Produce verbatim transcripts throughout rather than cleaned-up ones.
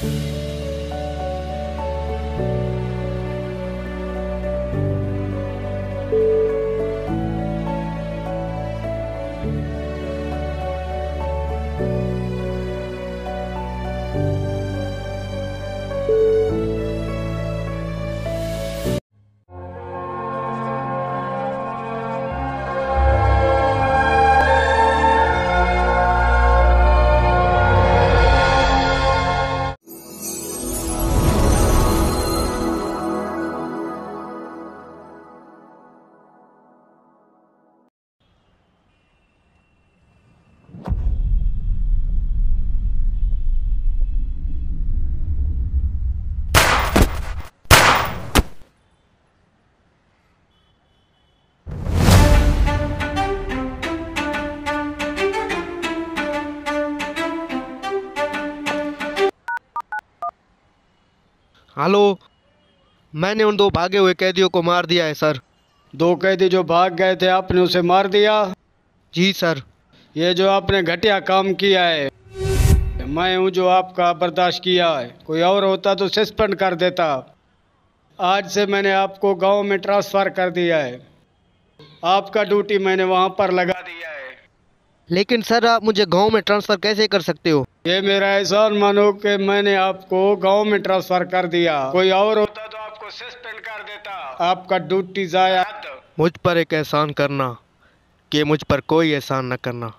Hello, मैंने उन दो भागे हुए कैदियों को मार दिया है सर। दो कैदी जो भाग गए थे आपने उसे मार दिया? जी सर। ये जो आपने घटिया काम किया है, मैं हूँ जो आपका बर्दाश्त किया है। कोई और होता तो सस्पेंड कर देता। आज से मैंने आपको गांव में ट्रांसफ़र कर दिया है। आपका ड्यूटी मैंने वहाँ पर लगा दिया है। लेकिन सर आप मुझे गांव में ट्रांसफ़र कैसे कर सकते हो? ये मेरा एहसान मानो कि मैंने आपको गांव में ट्रांसफ़र कर दिया। कोई और होता तो आपको सस्पेंड कर देता। आपका ड्यूटी जाया। मुझ पर एक एहसान करना कि मुझ पर कोई एहसान न करना।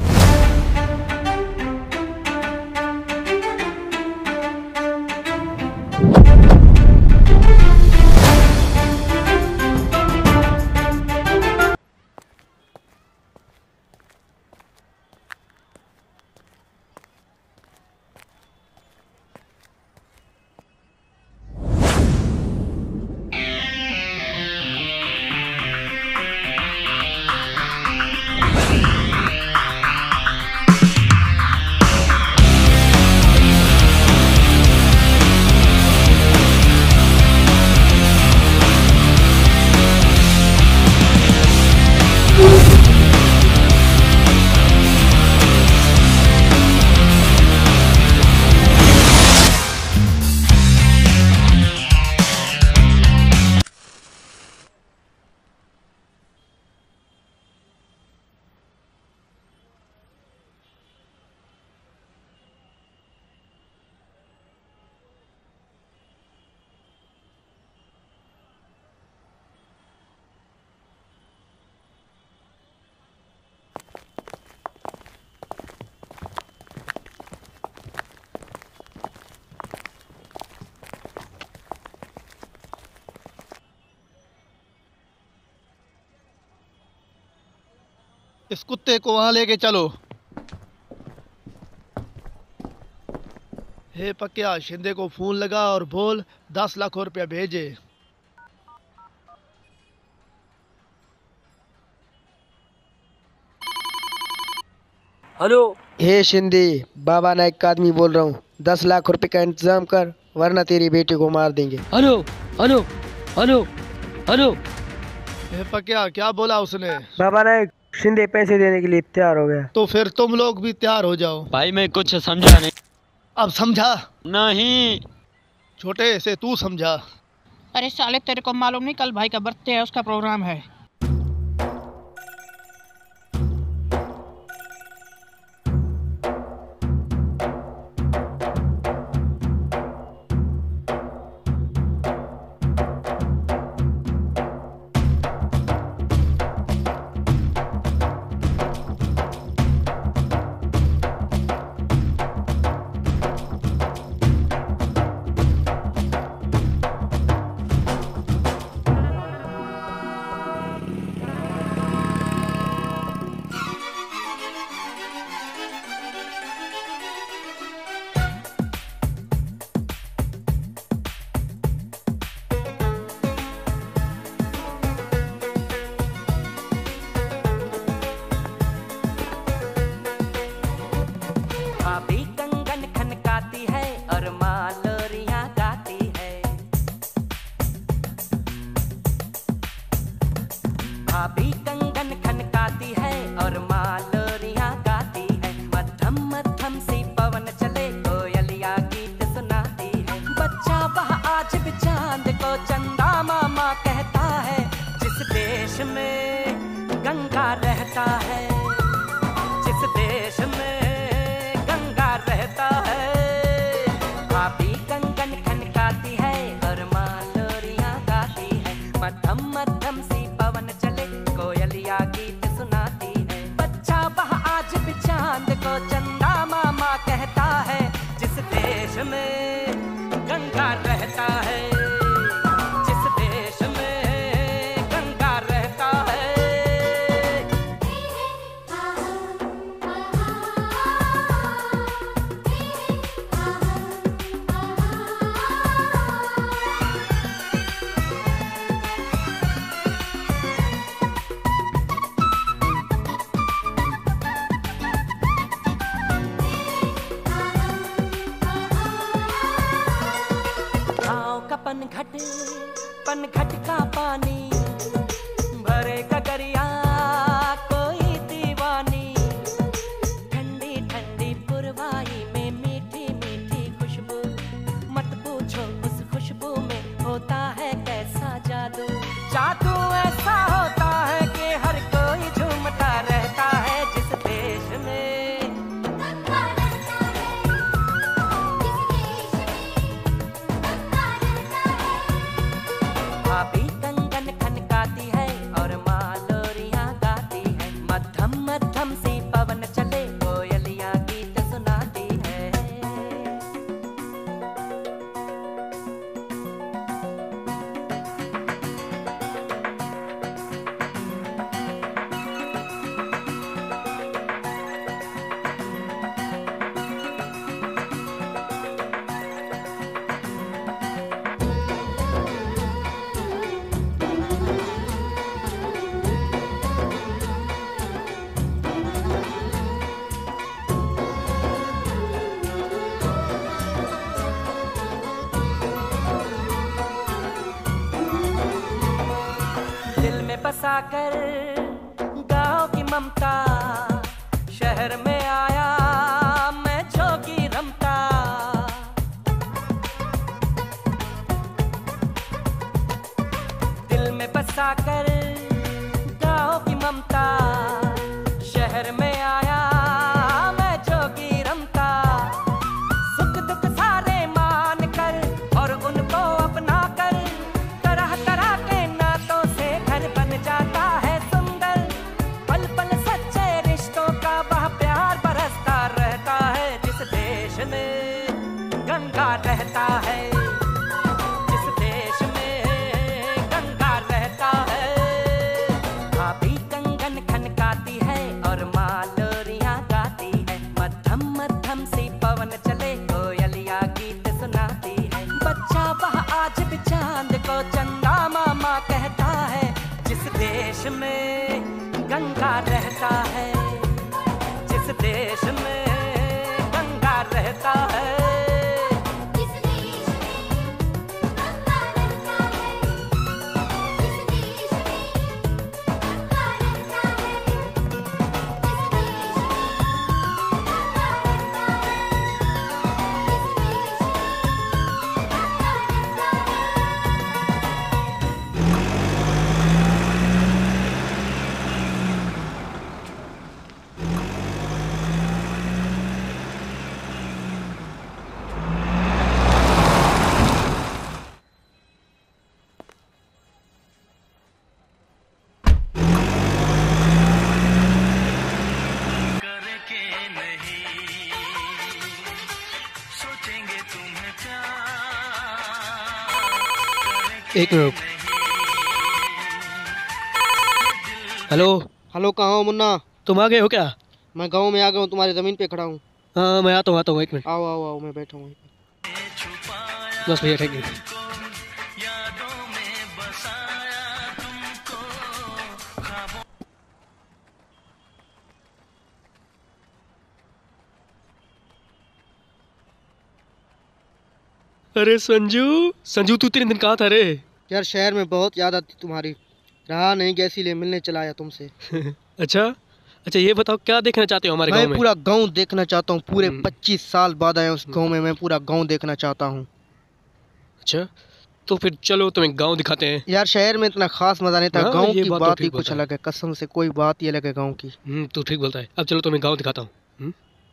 इस कुत्ते को वहां लेके चलो। हे पक्या, शिंदे को फोन लगा और बोल दस लाख रुपया भेजे। हेलो। हे शिंदे, बाबा नायक का आदमी बोल रहा हूँ। दस लाख रुपए का इंतजाम कर वरना तेरी बेटी को मार देंगे। Hello hello hello hello. हे पक्या, क्या बोला उसने? बाबा नायक, शिंदे पैसे देने के लिए तैयार हो गया। तो फिर तुम लोग भी तैयार हो जाओ। भाई मैं कुछ समझा नहीं। अब समझा? नहीं। छोटे से तू समझा। अरे साले, तेरे को मालूम नहीं कल भाई का बर्थडे है, उसका प्रोग्राम है। को चंदा मामा कहता है, जिस देश में गंगा रहता है, जिस देश में गंगा रहता है। भाभी कंगन खनकाती है और माँ लोरियां गाती है, मध्यम मध्यम सी पवन चले कोयलिया गीत सुनाती है। बच्चा वह आज भी चांद को चंदा मामा कहता है, जिस देश में गंगा रहता है, जिस देश में गंगा रहता है। गाँव का पनघट पनघट का पानी भरे गगरिया कोई दीवानी, ठंडी ठंडी पुरवाई में मीठी मीठी खुशबू, मत पूछो उस खुशबू में होता है कैसा जादू। जादू ऐसा होता है कि हर कोई झूमता रहता है, जिस देश में भाभी कंगन खनकाती है और माँ लोरियां गाती है, मध्यम मध्यम सी पवन चले कोयलिया गीत सुनाती है। दिल में बसाकर गाँव की ममता, शहर में आया मैं जोगी रमता। दिल में बसाकर गाँव की ममता, शहर में आया मैं जोगी रमता। सुख दुख सारे मान कर और उनको अपना कर, तरह तरह के नातों से घर बन जाता है सुंदर। पल पल सच्चे रिश्तों का वह प्यार बरसता रहता है, जिस देश में गंगा रहता है, जिस देश में गंगा रहता है। भाभी कंगन खनकाती है और माँ लोरियां गाती है, मध्यम मध्यम सी पवन चले कोयलिया गीत सुनाती है। बच्चा वह आज भी चांद को चंदा मामा कहता है, जिस देश में गंगा रहता है, जिस देश में गंगा रहता है। एक मिनट। हेलो हेलो, कहाँ हो मुन्ना? तुम आ गए हो क्या? मैं गांव में आ गया हूँ, तुम्हारी ज़मीन पे खड़ा हूँ। हाँ मैं आता हूँ आता हूँ एक मिनट। आओ आओ आओ, मैं बैठा हूँ। बस भैया थैंक यू। अरे संजू संजू तू तीन दिन कहाँ था रे? यार शहर में बहुत याद आती तुम्हारी, रहा नहीं गया इसीलिए मिलने चला आया तुमसे। अच्छा अच्छा, ये बताओ क्या देखना चाहते हो हमारे गांव में? मैं पूरा गांव देखना चाहता हूँ, पूरे पच्चीस साल बाद आया उस गांव में, मैं पूरा गांव देखना चाहता हूँ। अच्छा तो फिर चलो तुम्हें गांव दिखाते हैं। यार शहर में इतना खास मजा नहीं था, हाँ, गांव ये की बात तो बात ही ठीक कुछ बोलता है। अलग है, कसम से कोई बात ही अलग है गांव की। हम्म तू ठीक बोलता है। अब चलो तुम्हें गांव दिखाता हूँ। हम्म?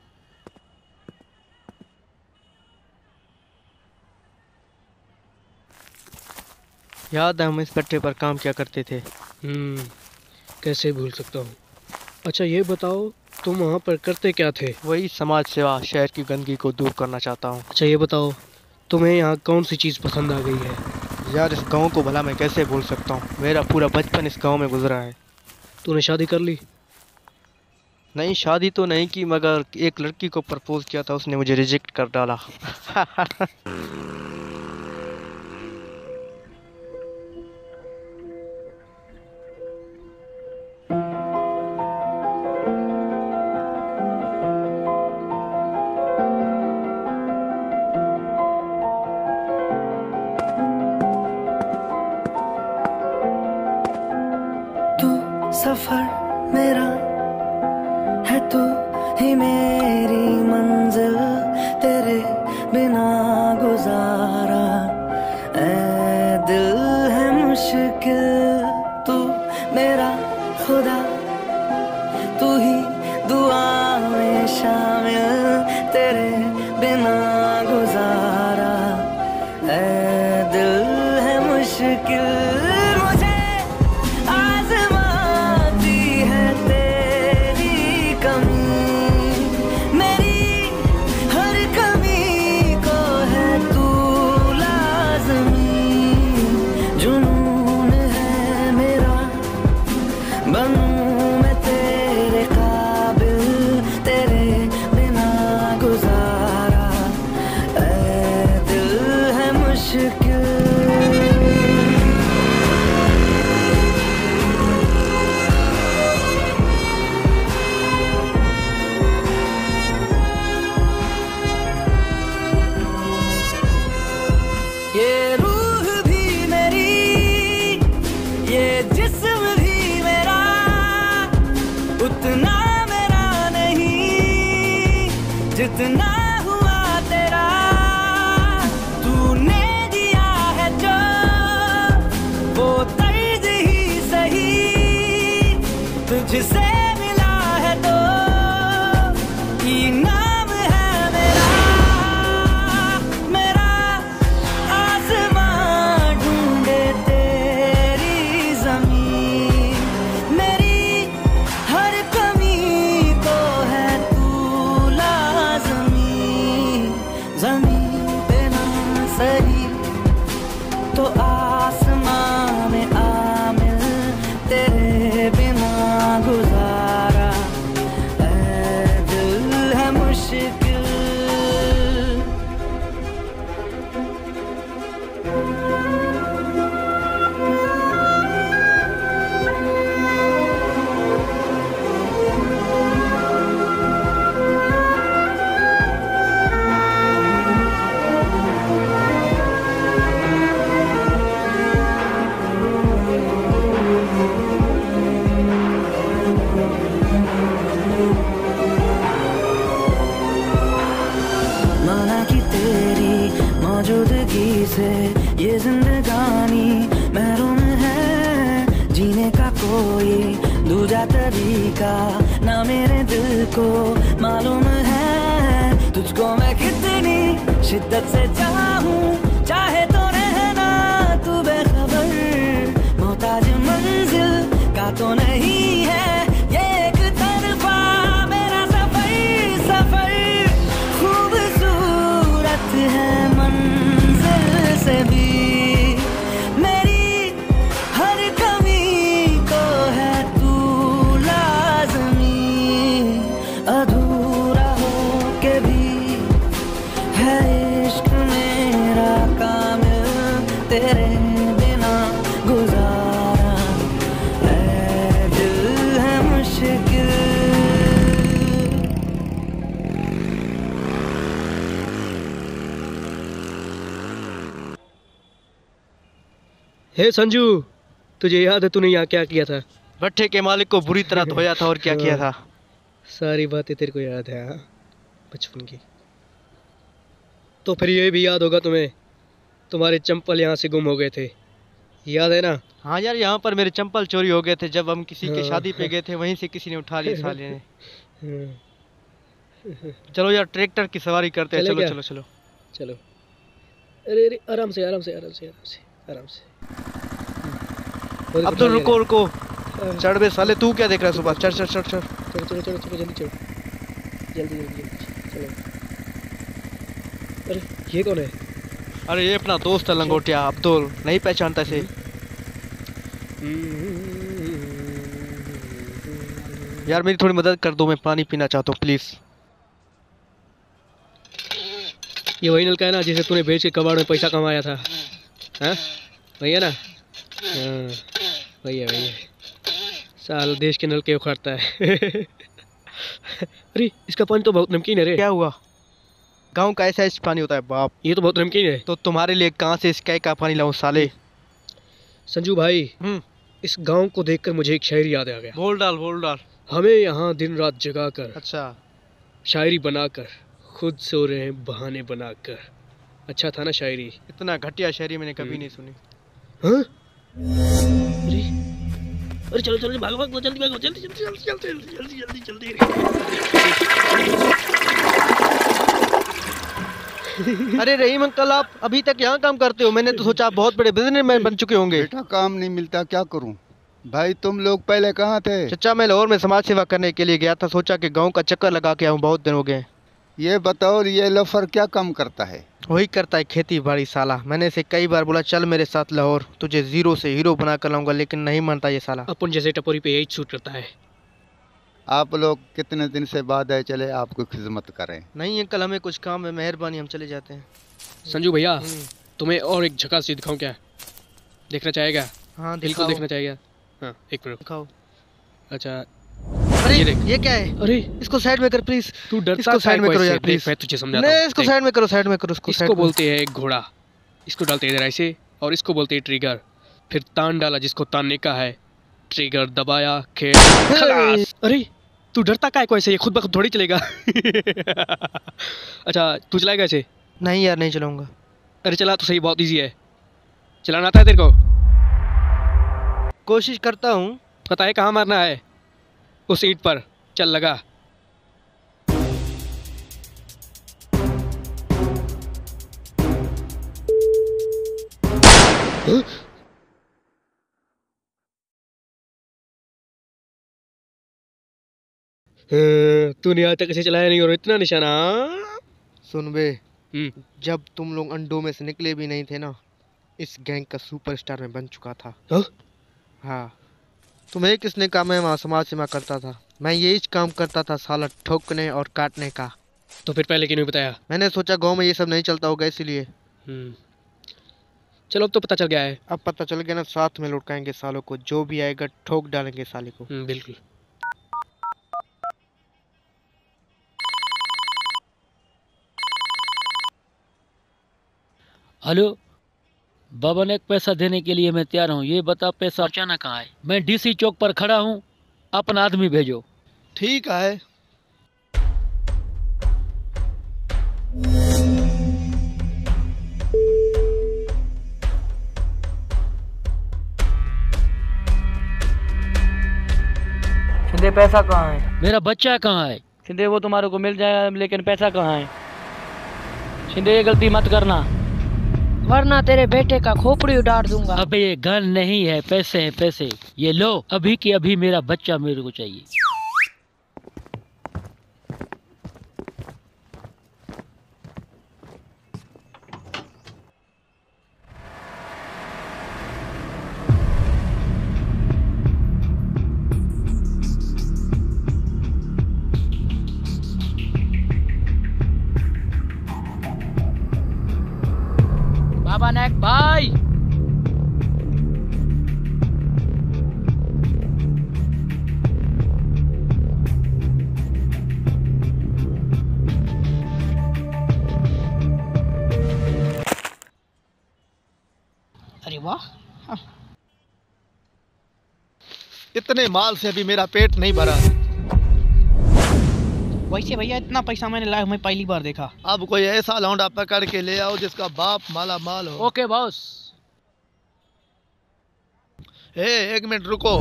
याद है हम इस पट्टे पर काम किया करते थे। हम्म कैसे भूल सकता हूँ। अच्छा ये बताओ तुम वहाँ पर करते क्या थे? वही समाज सेवा, शहर की गंदगी को दूर करना चाहता हूँ। अच्छा ये बताओ तुम्हें यहाँ कौन सी चीज़ पसंद आ गई है? यार इस गांव को भला मैं कैसे भूल सकता हूँ, मेरा पूरा बचपन इस गांव में गुजरा है। तूने शादी कर ली? नहीं शादी तो नहीं की, मगर एक लड़की को प्रपोज किया था, उसने मुझे रिजेक्ट कर डाला। तू सफर मेरा है, तू ही मेरी मंजिल, तेरे बिना गुजारा ऐ दिल है मुश्किल। तू मेरा खुदा, तू ही दुआ में शामिल, तेरे बिना गुजारा ऐ दिल है मुश्किल। मुझे आज़माती है तेरी कमी, मेरी हर कमी को है तू लाज़मी। जुनून है मेरा, बनूं मैं तेरे काबिल, तेरे बिना गुजारा ऐ दिल है मुश्किल। ये रूह भी मेरी, ये जिस्म भी मेरा, उतना मेरा नहीं जितना हुआ तेरा। तूने दिया है जो वो तर्ज ही सही, तुझसे मिला है तो इनाम है मेरा। मेरा आसमां ढूंढे तेरी जमीन, मेरी हर कमी को है तू लाज़मी। जमीन पे ना सही तो आसमां में आमिल, तेरे बिना गुजारा ऐ दिल है मुश्किल। माना कि तेरी मौजूदगी से ये जिंदगानी महरूम है, जीने का कोई दूजा तरीका ना मेरे दिल को मालूम है। तुझको मैं कितनी शिद्दत से चाहूं, चाहे तो रहना तू बेखबर, मोहताज मंजिल का तो नहीं है ये एक तरफा मेरा सफर। सफर खूबसूरत है मंजिल से भी, मेरी हर कमी को है तू लाज़मी। अधूरा हो के भी है इश्क मेरा कामिल, तेरे बिना गुजारा ऐ दिल है मुश्किल। हे संजू, तुझे याद है तूने यहाँ क्या किया था? भट्टे के मालिक को बुरी तरह धोया था और क्या किया था। सारी बातें तेरे को याद है हाँ? बचपन की। तो फिर ये भी याद होगा तुम्हें तुम्हारे चंपल यहाँ से गुम हो गए थे, याद है ना? हाँ यार, यहाँ पर मेरे चंपल चोरी हो गए थे जब हम किसी के हाँ। शादी पे गए थे, वहीं से किसी ने उठा लिए साले ने। हाँ, चलो यार ट्रैक्टर की सवारी करते हैं, चले चलो क्या? चलो चलो। चलो। अरे अरे आराम से आराम से आराम से आराम से आराम से। अब तो रुको रुको, हाँ। चढ़ बे साले, तू क्या देख रहा है सुबह? चढ़ चढ़ चढ़ चढ़। चलो चलो चलो चलो जल्दी चलो, जल्दी जल्दी जल्दी चलो। अरे ये कौन है? अरे ये अपना दोस्त है लंगोटिया अब्दुल, नहीं पहचानता इसे? यार मेरी थोड़ी मदद कर दो, मैं पानी पीना चाहता हूँ प्लीज। ये वही नलका है ना जिसे तूने बेच के कबाड़ में पैसा कमाया था? हाँ वही है ना? हाँ वही है वही है। साल देश के नलके उखाड़ता है। अरे इसका पानी तो बहुत नमकीन है रे। क्या हुआ? गांव का ऐसा ऐसा पानी होता है बाप। ये तो बहुत नमकीन है। तो तुम्हारे लिए कहाँ से इस कै का पानी लाऊं साले? संजू भाई, हम्म, इस गांव को देखकर मुझे एक शायरी याद आ गया। बोल डाल बोल डाल। हमें यहाँ दिन रात जगाकर, अच्छा, शायरी बनाकर, खुद सो रहे हैं बहाने बनाकर। अच्छा था ना शायरी? इतना घटिया शायरी मैंने कभी नहीं सुनी। हाँ? अरे अरे चलो चलो भागो भागो जल्दी भागो जल्दी जल्दी जल्दी जल्दी जल्दी जल्दी जल्दी जल्दी। अरे रहीम अंकल, आप अभी तक यहाँ काम करते हो? मैंने तो सोचा आप बहुत बड़े बिजनेसमैन बन चुके होंगे। बेटा काम नहीं मिलता, क्या करूं? भाई तुम लोग पहले कहाँ थे? चचा मैं लाहौर में समाज सेवा करने के लिए गया था, सोचा कि गांव का चक्कर लगा के आऊँ, बहुत दिन हो गए। ये बताओ ये लफर क्या काम करता है? वही करता है खेती बाड़ी साला। मैंने इसे कई बार बोला चल मेरे साथ लाहौर, तुझे जीरो से हीरो बना कर लाऊंगा, लेकिन नहीं मानता ये साला। अपन जैसे टपोरी पे यही सूट करता है। आप लोग कितने दिन से बाद आए, चले आपको खिदमत करें। नहीं अंकल, हमें कुछ काम है, मेहरबानी, हम चले जाते हैं। संजू भैया, हम्म, तुम्हें और एक झकास चीज दिखाऊं क्या? देखना चाहेगा? हाँ बिल्कुल दिखाओ देखना चाहेगा। हाँ एक मिनट। दिखाओ। अच्छा अरे ये देख। ये क्या है? अरे इसको साइड में कर प्लीज। तू डरता इसको साइड में करो यार देख प्लीज। मैं तुझे समझाता नहीं हूँ। इसको देख, साइड में करो, साइड में करो इसको। इसको side में। बोलते हैं घोड़ा, इसको डालते हैं इधर ऐसे, और इसको बोलते हैं ट्रिगर। फिर तान डाला जिसको तानने का है, ट्रिगर दबाया, खेल खलास। अरे तू डरता काय को ऐसे? ये खुद ब खुद थोड़ी चलेगा। अच्छा तू चलाएगा ऐसे? नहीं यार नहीं चलाऊंगा। अरे चला तो सही, बहुत इजी है। चलाना आता है तेरे को? कोशिश करता हूँ। पता है कहाँ मारना है? उस ईंट पर। चल लगा। हाँ? तूने आज तक ऐसे चलाया नहीं और इतना निशाना? सुन बे, हम्म। जब तुम लोग अंडों में से निकले भी नहीं थे ना, इस गैंग का सुपरस्टार मैं बन चुका था। हाँ? हाँ, तुम्हें किसने कहा मैं वहाँ समाज सेवा करता था? मैं यही काम करता था साला, ठोकने और काटने का। तो फिर पहले क्यों नहीं बताया? मैंने सोचा गांव में ये सब नहीं चलता होगा इसीलिए। हम्म। चलो अब तो पता चल गया है। अब पता चल गया ना, साथ में लुटकाएंगे सालों को, जो भी आएगा ठोक डालेंगे साले को। हम्म, बिल्कुल। हेलो बाबा ने एक पैसा देने के लिए मैं तैयार हूँ। ये बता पैसा पहुँचाना कहाँ है? मैं डीसी चौक पर खड़ा हूँ, अपना आदमी भेजो। ठीक है। शिंदे पैसा कहाँ है? मेरा बच्चा कहाँ है? शिंदे वो तुम्हारे को मिल जाएगा, लेकिन पैसा कहाँ है? शिंदे ये गलती मत करना, वरना तेरे बेटे का खोपड़ी उड़ाड़ दूंगा। अबे ये गन नहीं है, पैसे हैं पैसे। ये लो, अभी की अभी मेरा बच्चा मेरे को चाहिए। बाबा नायक भाई, अरे वाह, इतने माल से अभी मेरा पेट नहीं भरा। वैसे भैया इतना पैसा मैंने लाइफ में पहली बार देखा। अब कोई ऐसा लौंडा पकड़ के ले आओ जिसका बाप माला माल हो। Okay boss. ए एक मिनट रुको,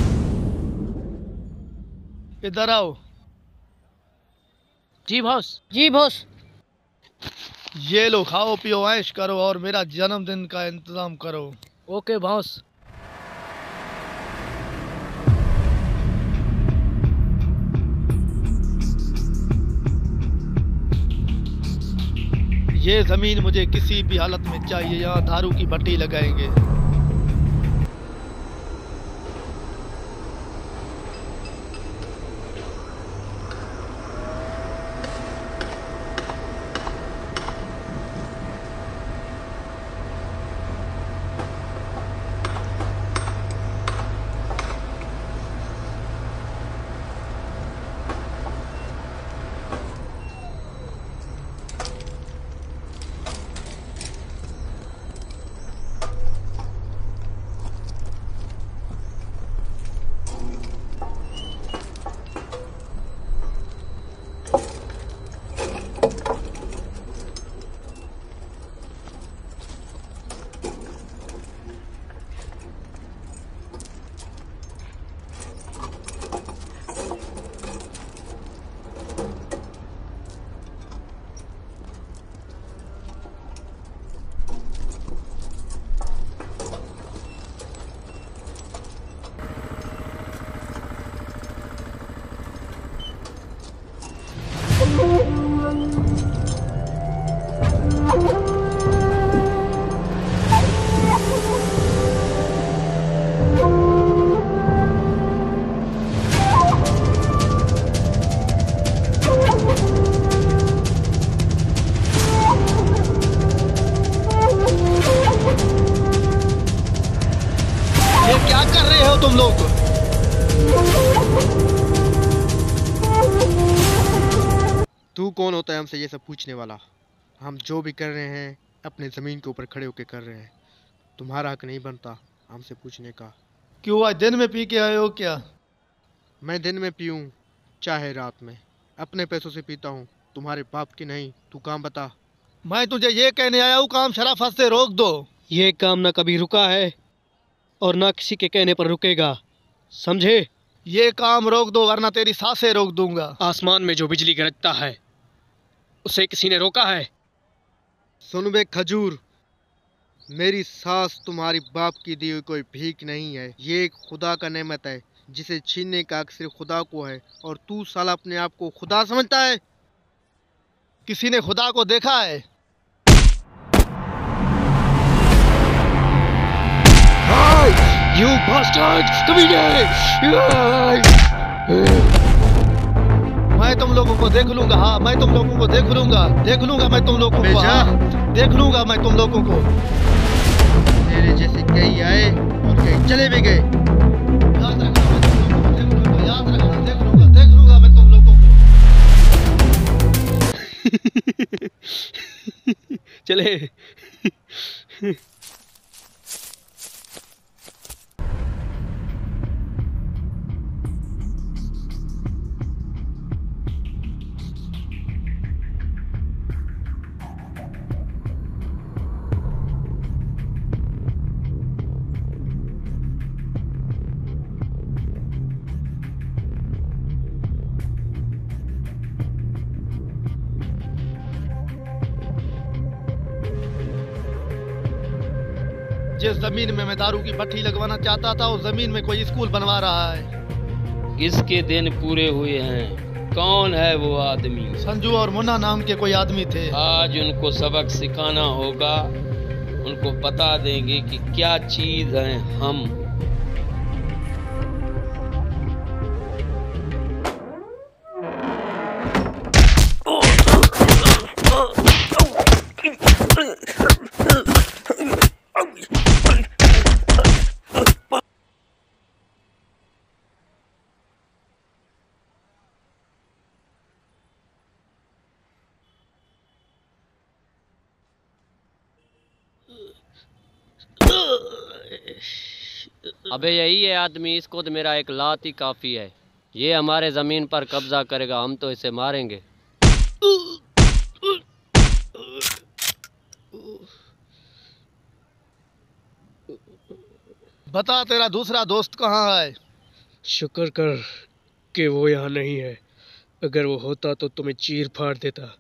इधर आओ। जी बॉस। जी बॉस। ये लो, खाओ पियो ऐश करो और मेरा जन्मदिन का इंतजाम करो। Okay boss. ये जमीन मुझे किसी भी हालत में चाहिए, यहाँ दारू की भट्टी लगाएंगे। तुम लोग तू कौन होता है हमसे ये सब पूछने वाला? हम जो भी कर रहे हैं अपने ज़मीन के ऊपर खड़े होकर कर रहे हैं। तुम्हारा हक नहीं बनता हमसे पूछने का। क्यों आज दिन में पी के आए हो क्या? मैं दिन में पीऊँ चाहे रात में, अपने पैसों से पीता हूँ, तुम्हारे बाप की नहीं। तू काम बता। मैं तुझे ये कहने आया हूँ, काम शराफत से रोक दो। ये काम ना कभी रुका है और ना किसी के कहने पर रुकेगा, समझे? ये काम रोक दो वरना तेरी सांसें रोक दूंगा। आसमान में जो बिजली गरजता है उसे किसी ने रोका है? सुन बे खजूर, मेरी सांस तुम्हारी बाप की दी हुई कोई भीख नहीं है। ये एक खुदा का नेमत है जिसे छीनने का हक सिर्फ खुदा को है, और तू साला अपने आप को खुदा समझता है। किसी ने खुदा को देखा है? You bastard! कमीने! मैं तुम लोगों को देख लूंगा। हाँ, मैं तुम लोगों को देख लूंगा, देख लूंगा मैं तुम लोगों को। हाँ, देख लूंगा मैं तुम लोगों को। तेरे जैसे कई आए और कई चले भी गए। याद रखना मैं तुम लोगों को देख लूंगा, याद रखना, देख लूंगा, देख लूंगा मैं तुम लोगों को। चले। जिस जमीन में मैं दारू की भट्टी लगवाना चाहता था उस जमीन में कोई स्कूल बनवा रहा है। किसके दिन पूरे हुए हैं? कौन है वो आदमी? संजू और मुन्ना नाम के कोई आदमी थे। आज उनको सबक सिखाना होगा, उनको बता देंगे कि क्या चीज है हम। अबे यही है आदमी, इसको तो मेरा एक लात ही काफी है। ये हमारे ज़मीन पर कब्जा करेगा, हम तो इसे मारेंगे। बता तेरा दूसरा दोस्त कहाँ है? शुक्र कर कि वो यहाँ नहीं है, अगर वो होता तो तुम्हें चीर फाड़ देता।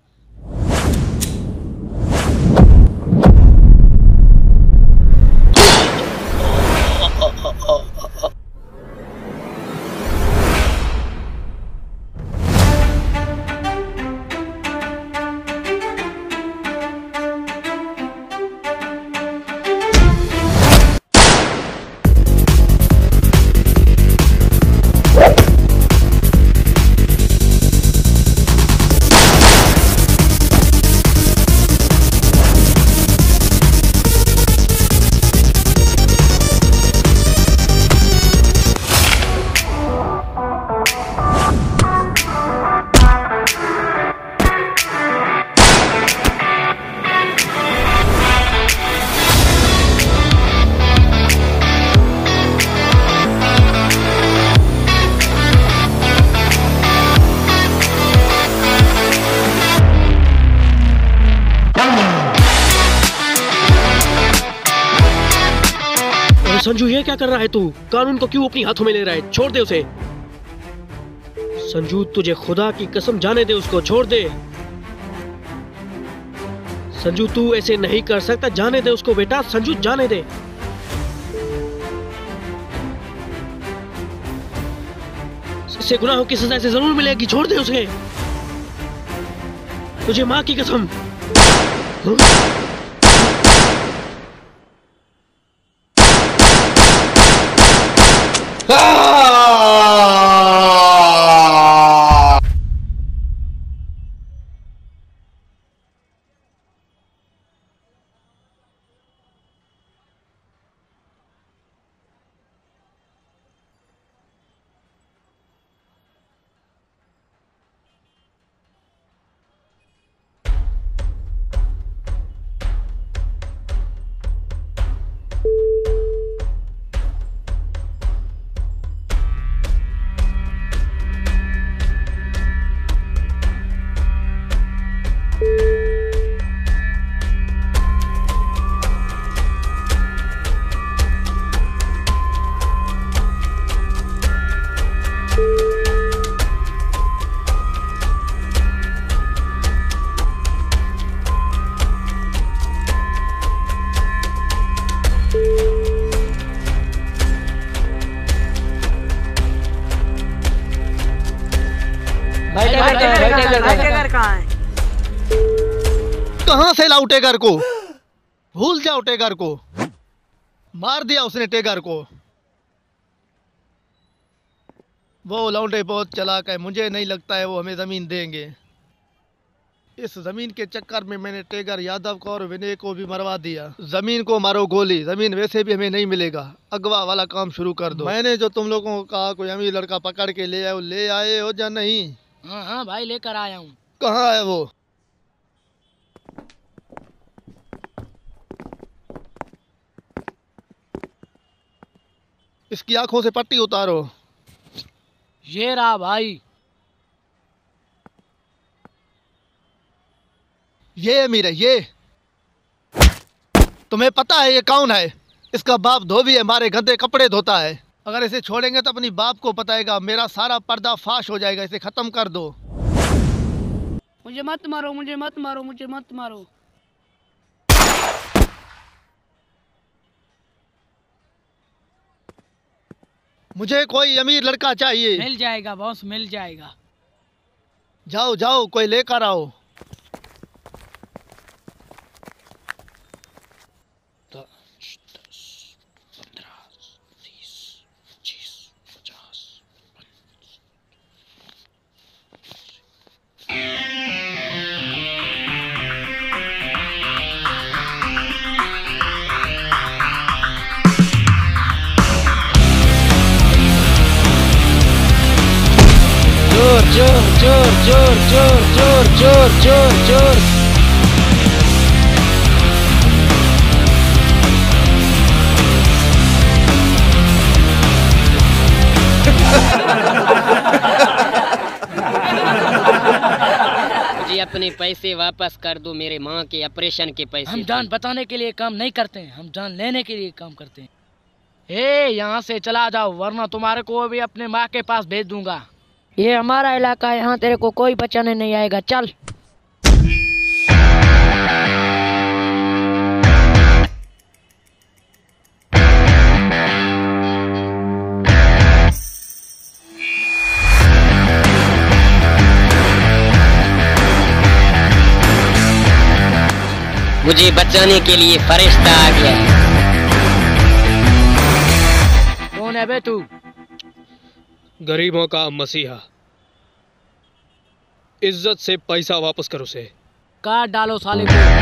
संजू, ये क्या कर रहा है तू? कानून को क्यों अपनी हाथों में ले रहा है? छोड़ दे उसे। संजू, तुझे खुदा की कसम, जाने दे उसको, छोड़ दे। संजू, तू ऐसे नहीं कर सकता, जाने दे उसको बेटा। संजू, जाने दे। इसे गुनाहों की सजा से जरूर मिलेगी, छोड़ दे उसे। तुझे माँ की कसम। कहाँ से लाऊ टेगर को? भूल जाओ टेगर को, मार दिया उसने टेगर को। वो लौंडे बहुत चालाक है, मुझे नहीं लगता है वो हमें जमीन देंगे। इस जमीन के चक्कर में मैंने टेगर यादव को और विनय को भी मरवा दिया। जमीन को मारो गोली, जमीन वैसे भी हमें नहीं मिलेगा। अगवा वाला काम शुरू कर दो। मैंने जो तुम लोगों को कहा कोई अमीर लड़का पकड़ के ले आए, ले आए हो या नहीं? हाँ हाँ भाई, लेकर आया हूँ। कहाँ है वो? इसकी आंखों से पट्टी उतारो। ये रहा भाई। ये अमीर है ये। तुम्हें पता है ये कौन है? इसका बाप धोबी है, हमारे गंदे कपड़े धोता है। अगर इसे छोड़ेंगे तो अपनी बाप को बताएगा, मेरा सारा पर्दा फाश हो जाएगा। इसे खत्म कर दो। मुझे मत मारो, मुझे मत मारो, मुझे मत मारो। मुझे कोई अमीर लड़का चाहिए। मिल जाएगा बॉस, मिल जाएगा। जाओ जाओ, कोई लेकर आओ। जोर जोर जोर जोर जोर जोर जोर जोर जोर पैसे वापस कर दो, मेरे माँ के ऑपरेशन के पैसे। हम जान बचाने के लिए काम नहीं करते हैं, हम जान लेने के लिए काम करते हैं। ए, यहाँ से चला जाओ वरना तुम्हारे को भी अपने माँ के पास भेज दूंगा। ये हमारा इलाका है, यहाँ तेरे को कोई बचाने नहीं आएगा, चल। मुझे बचाने के लिए फरिश्ता आ गया है। कौन है बे तू? गरीबों का मसीहा। इज्जत से पैसा वापस करो उसे। काट डालो साले को।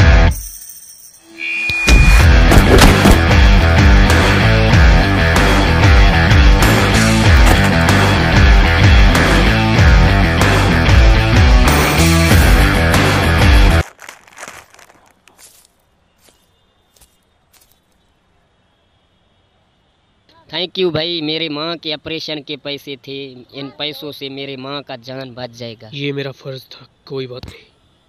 थैंक यू भाई, मेरे माँ के ऑपरेशन के पैसे थे, इन पैसों से मेरे माँ का जान बच जाएगा। ये मेरा फर्ज था, कोई बात नहीं।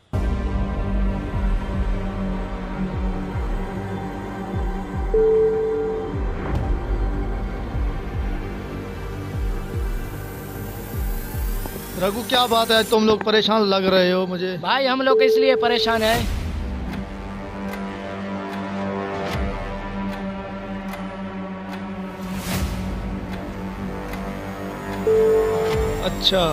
रघु क्या बात है, तुम लोग परेशान लग रहे हो मुझे। भाई हम लोग इसलिए परेशान है, अच्छा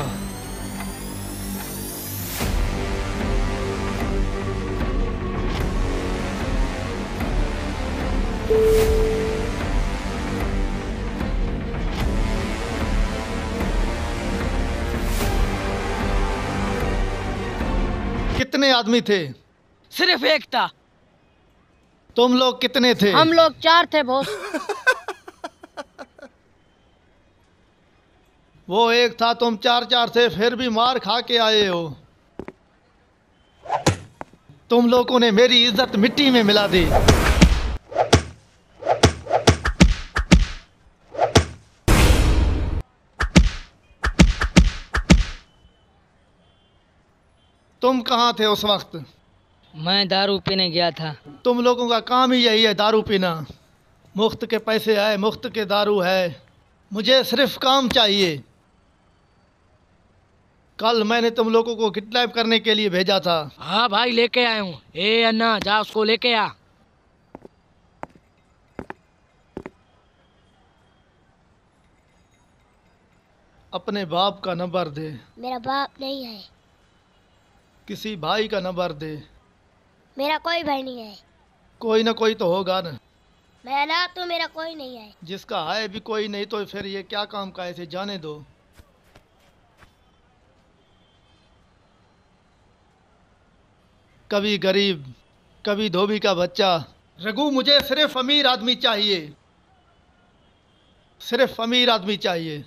कितने आदमी थे? सिर्फ एक था। तुम लोग कितने थे? हम लोग चार थे बॉस। वो एक था, तुम चार चार थे, फिर भी मार खा के आए हो। तुम लोगों ने मेरी इज्जत मिट्टी में मिला दी। तुम कहाँ थे उस वक्त? मैं दारू पीने गया था। तुम लोगों का काम ही यही है, दारू पीना। मुफ्त के पैसे है, मुफ्त के दारू है। मुझे सिर्फ काम चाहिए। कल मैंने तुम लोगों को किडनैप करने के लिए भेजा था। हाँ भाई लेके आया हूँ। ए अन्ना जा उसको लेके आ। अपने बाप का नंबर दे। मेरा बाप नहीं है। किसी भाई का नंबर दे। मेरा कोई भाई नहीं है। कोई ना कोई तो होगा ना। मैं ना तो मेरा कोई नहीं है। जिसका है भी कोई नहीं तो फिर ये क्या काम का, ऐसे जाने दो। कभी गरीब, कभी धोबी का बच्चा। रघु मुझे सिर्फ अमीर आदमी चाहिए, सिर्फ अमीर आदमी चाहिए।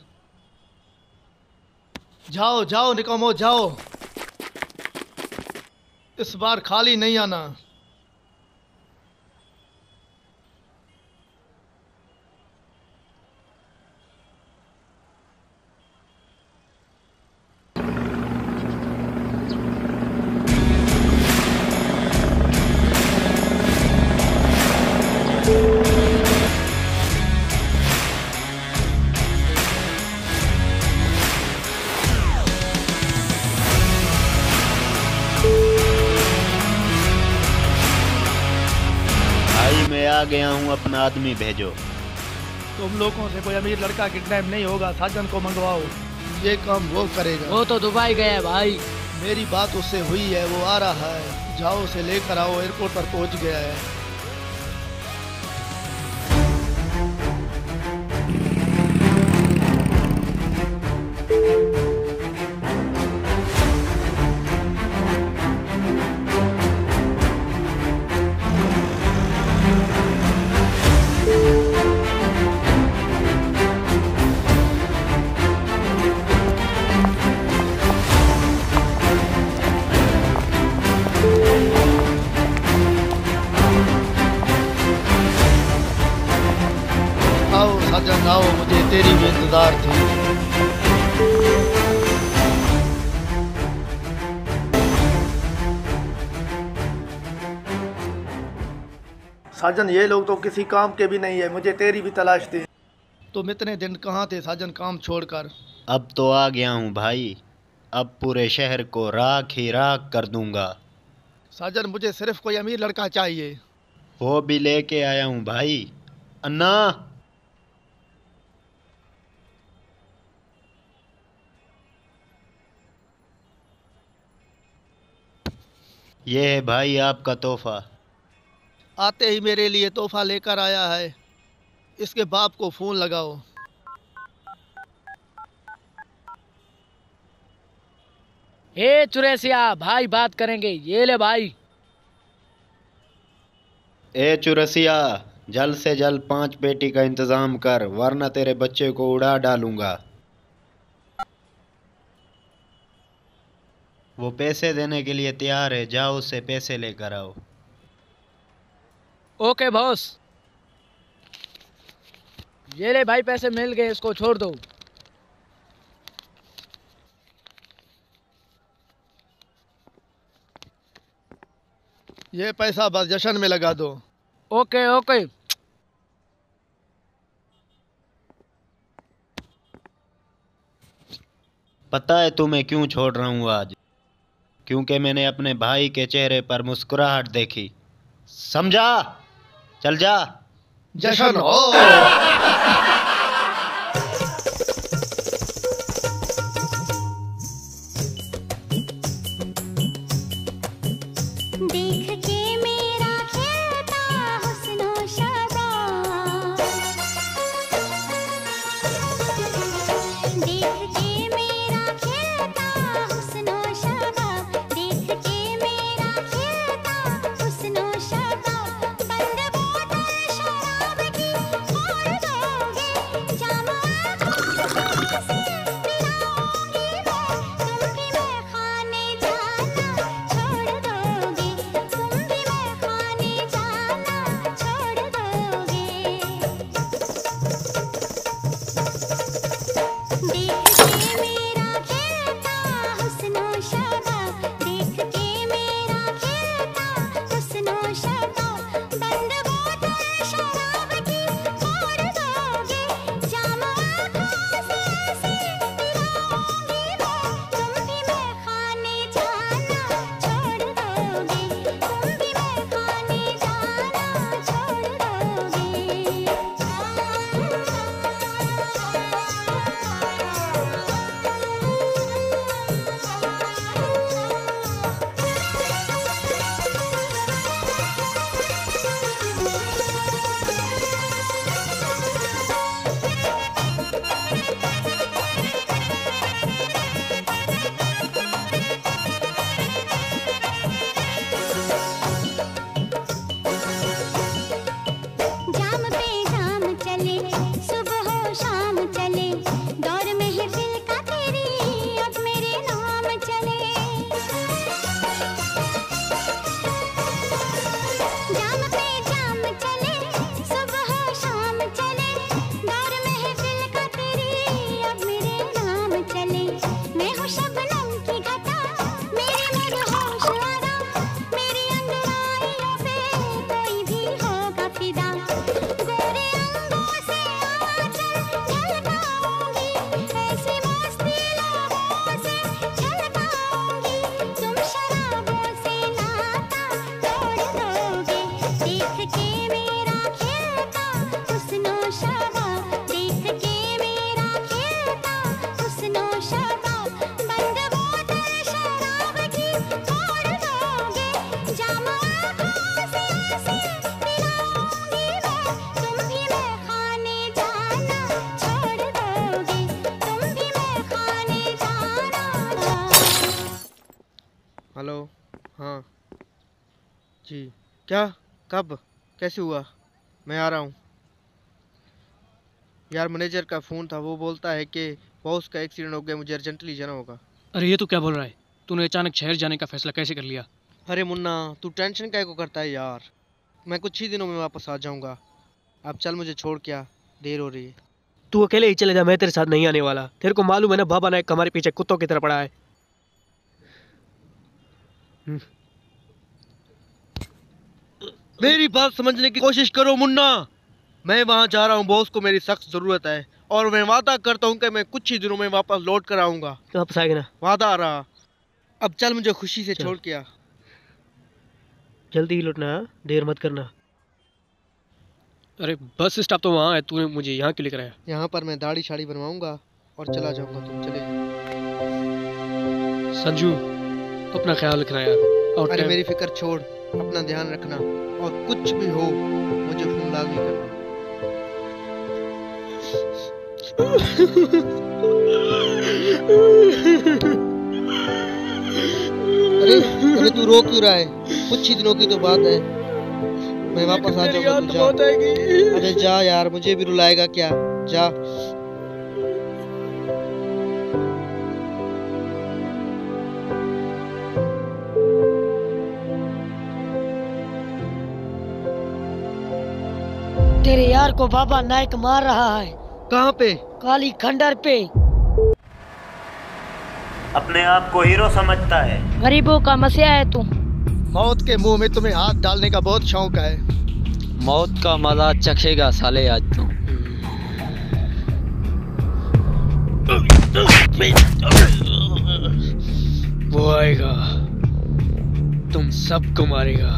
जाओ जाओ निकम्मो जाओ, इस बार खाली नहीं आना। आ गया हूँ, अपना आदमी भेजो। तुम लोगों से कोई अमीर लड़का किडनैप नहीं होगा, साजन को मंगवाओ, ये काम वो करेगा। वो तो दुबई गया है भाई। मेरी बात उससे हुई है, वो आ रहा है। जाओ उसे लेकर आओ, एयरपोर्ट पर पहुंच गया है। साजन आओ, मुझे तेरी भी इंतजार थी। साजन ये लोग तो किसी काम के भी नहीं है, मुझे तेरी भी तलाश थी। तुम इतने दिन कहाँ थे साजन काम छोड़कर? अब तो आ गया हूँ भाई, अब पूरे शहर को राख ही राख कर दूंगा। साजन मुझे सिर्फ कोई अमीर लड़का चाहिए। वो भी लेके आया हूँ भाई। अन्ना, ये है भाई आपका तोहफा। आते ही मेरे लिए तोहफा लेकर आया है, इसके बाप को फोन लगाओ। ए चुरैसिया, भाई बात करेंगे, ये ले भाई। ए चुरसिया, जल्द से जल्द पांच पेटी का इंतजाम कर, वरना तेरे बच्चे को उड़ा डालूंगा। वो पैसे देने के लिए तैयार है, जाओ उससे पैसे लेकर आओ। Okay boss. ये ले भाई, पैसे मिल गए, इसको छोड़ दो। ये पैसा बस जश्न में लगा दो। Okay okay. पता है तुम्हें क्यों छोड़ रहा हूँ आज? क्योंकि मैंने अपने भाई के चेहरे पर मुस्कुराहट देखी, समझा? चल जा। जश्न हो। हेलो, हाँ जी। क्या? कब? कैसे हुआ? मैं आ रहा हूँ। यार मैनेजर का फ़ोन था, वो बोलता है कि बॉस का एक्सीडेंट हो गया, मुझे अर्जेंटली जाना होगा। अरे ये तू क्या बोल रहा है? तूने अचानक शहर जाने का फैसला कैसे कर लिया? अरे मुन्ना, तू टेंशन काहे को करता है यार? मैं कुछ ही दिनों में वापस आ जाऊँगा। अब चल, मुझे छोड़ क्या, देर हो रही है। तू अकेले ही चले जा, मैं तेरे साथ नहीं आने वाला। तेरे को मालूम है ना, बाबा नायक हमारे पीछे कुत्तों की तरह पड़ा है। मेरी बात समझने की कोशिश करो मुन्ना। मैं वहाँ जा रहा हूँ, बॉस को मेरी सख्त जरूरत है और मैं वादा करता हूँ कि मैं कुछ ही दिनों में वापस लौट कर आऊंगा। वापस आएगा ना? वादा आ रहा। अब चल मुझे खुशी से छोड़ के आ। जल्दी ही लौटना, देर मत करना। अरे बस स्टॉप तो वहाँ है, तूने मुझे यहाँ क्यों लेकर आया? यहाँ पर मैं दाढ़ी शाड़ी बनवाऊंगा और चला जाऊंगा, तुम चले जाओ। संजू अपना ख्याल रखना यार। और अरे मेरी फिक्र छोड़, अपना ध्यान रखना और कुछ भी हो मुझे फोन लाग नहीं करना। अरे अरे तू रो क्यों रहा है? कुछ ही दिनों की तो बात है, मैं वापस आ जाऊंगा, तू जा। अरे जा यार, मुझे भी रुलाएगा क्या? जा। तेरे यार को बाबा नायक मार रहा है। कहाँ पे? काली खंडर पे। अपने आप को हीरो समझता है। गरीबों का मसीहा है तू। मौत के मुंह में तुम्हें हाथ डालने का बहुत शौक है। मौत का मजा चखेगा साले आज तू। वो आएगा, तुम सबको मारेगा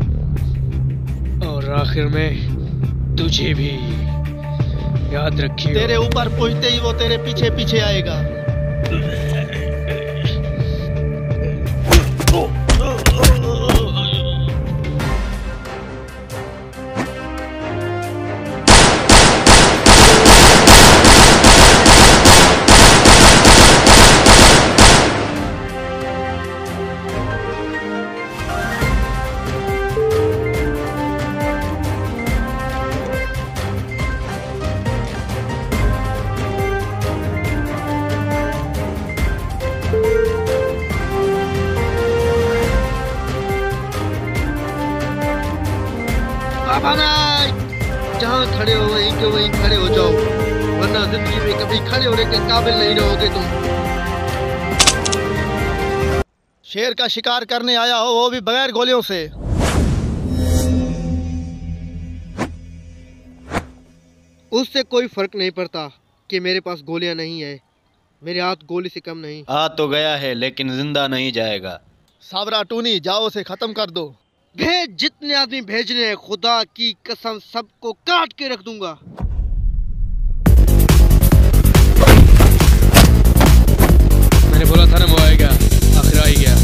और आखिर में तुझे भी। याद रखिए, तेरे ऊपर पहुंचते ही वो तेरे पीछे पीछे आएगा। जहाँ खड़े हो वहीं के वहीं खड़े हो जाओ, वरना जिंदगी में कभी खड़े होने के काबिल नहीं रहोगे तुम। शेर का शिकार करने आया हो, वो भी बगैर गोलियों से। उससे कोई फर्क नहीं पड़ता कि मेरे पास गोलियां नहीं है, मेरे हाथ गोली से कम नहीं। आ तो गया है लेकिन जिंदा नहीं जाएगा। साबरा टूनी, जाओ उसे खत्म कर दो। भेज जितने आदमी भेजने हैं, खुदा की कसम सबको काट के रख दूंगा। मैंने बोला था ना वो आएगा, आखिर आ ही गया।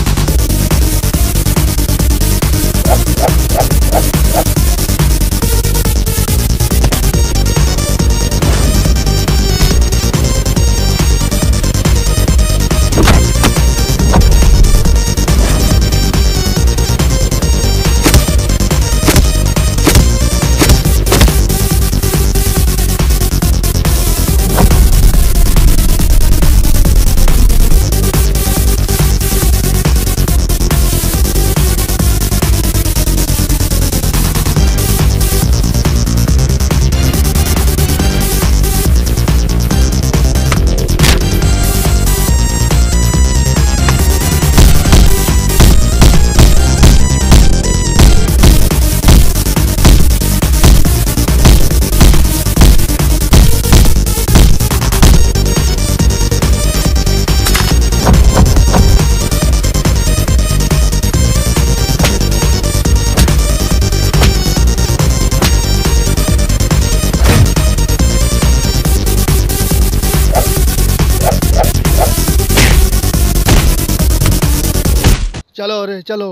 चलो रे चलो।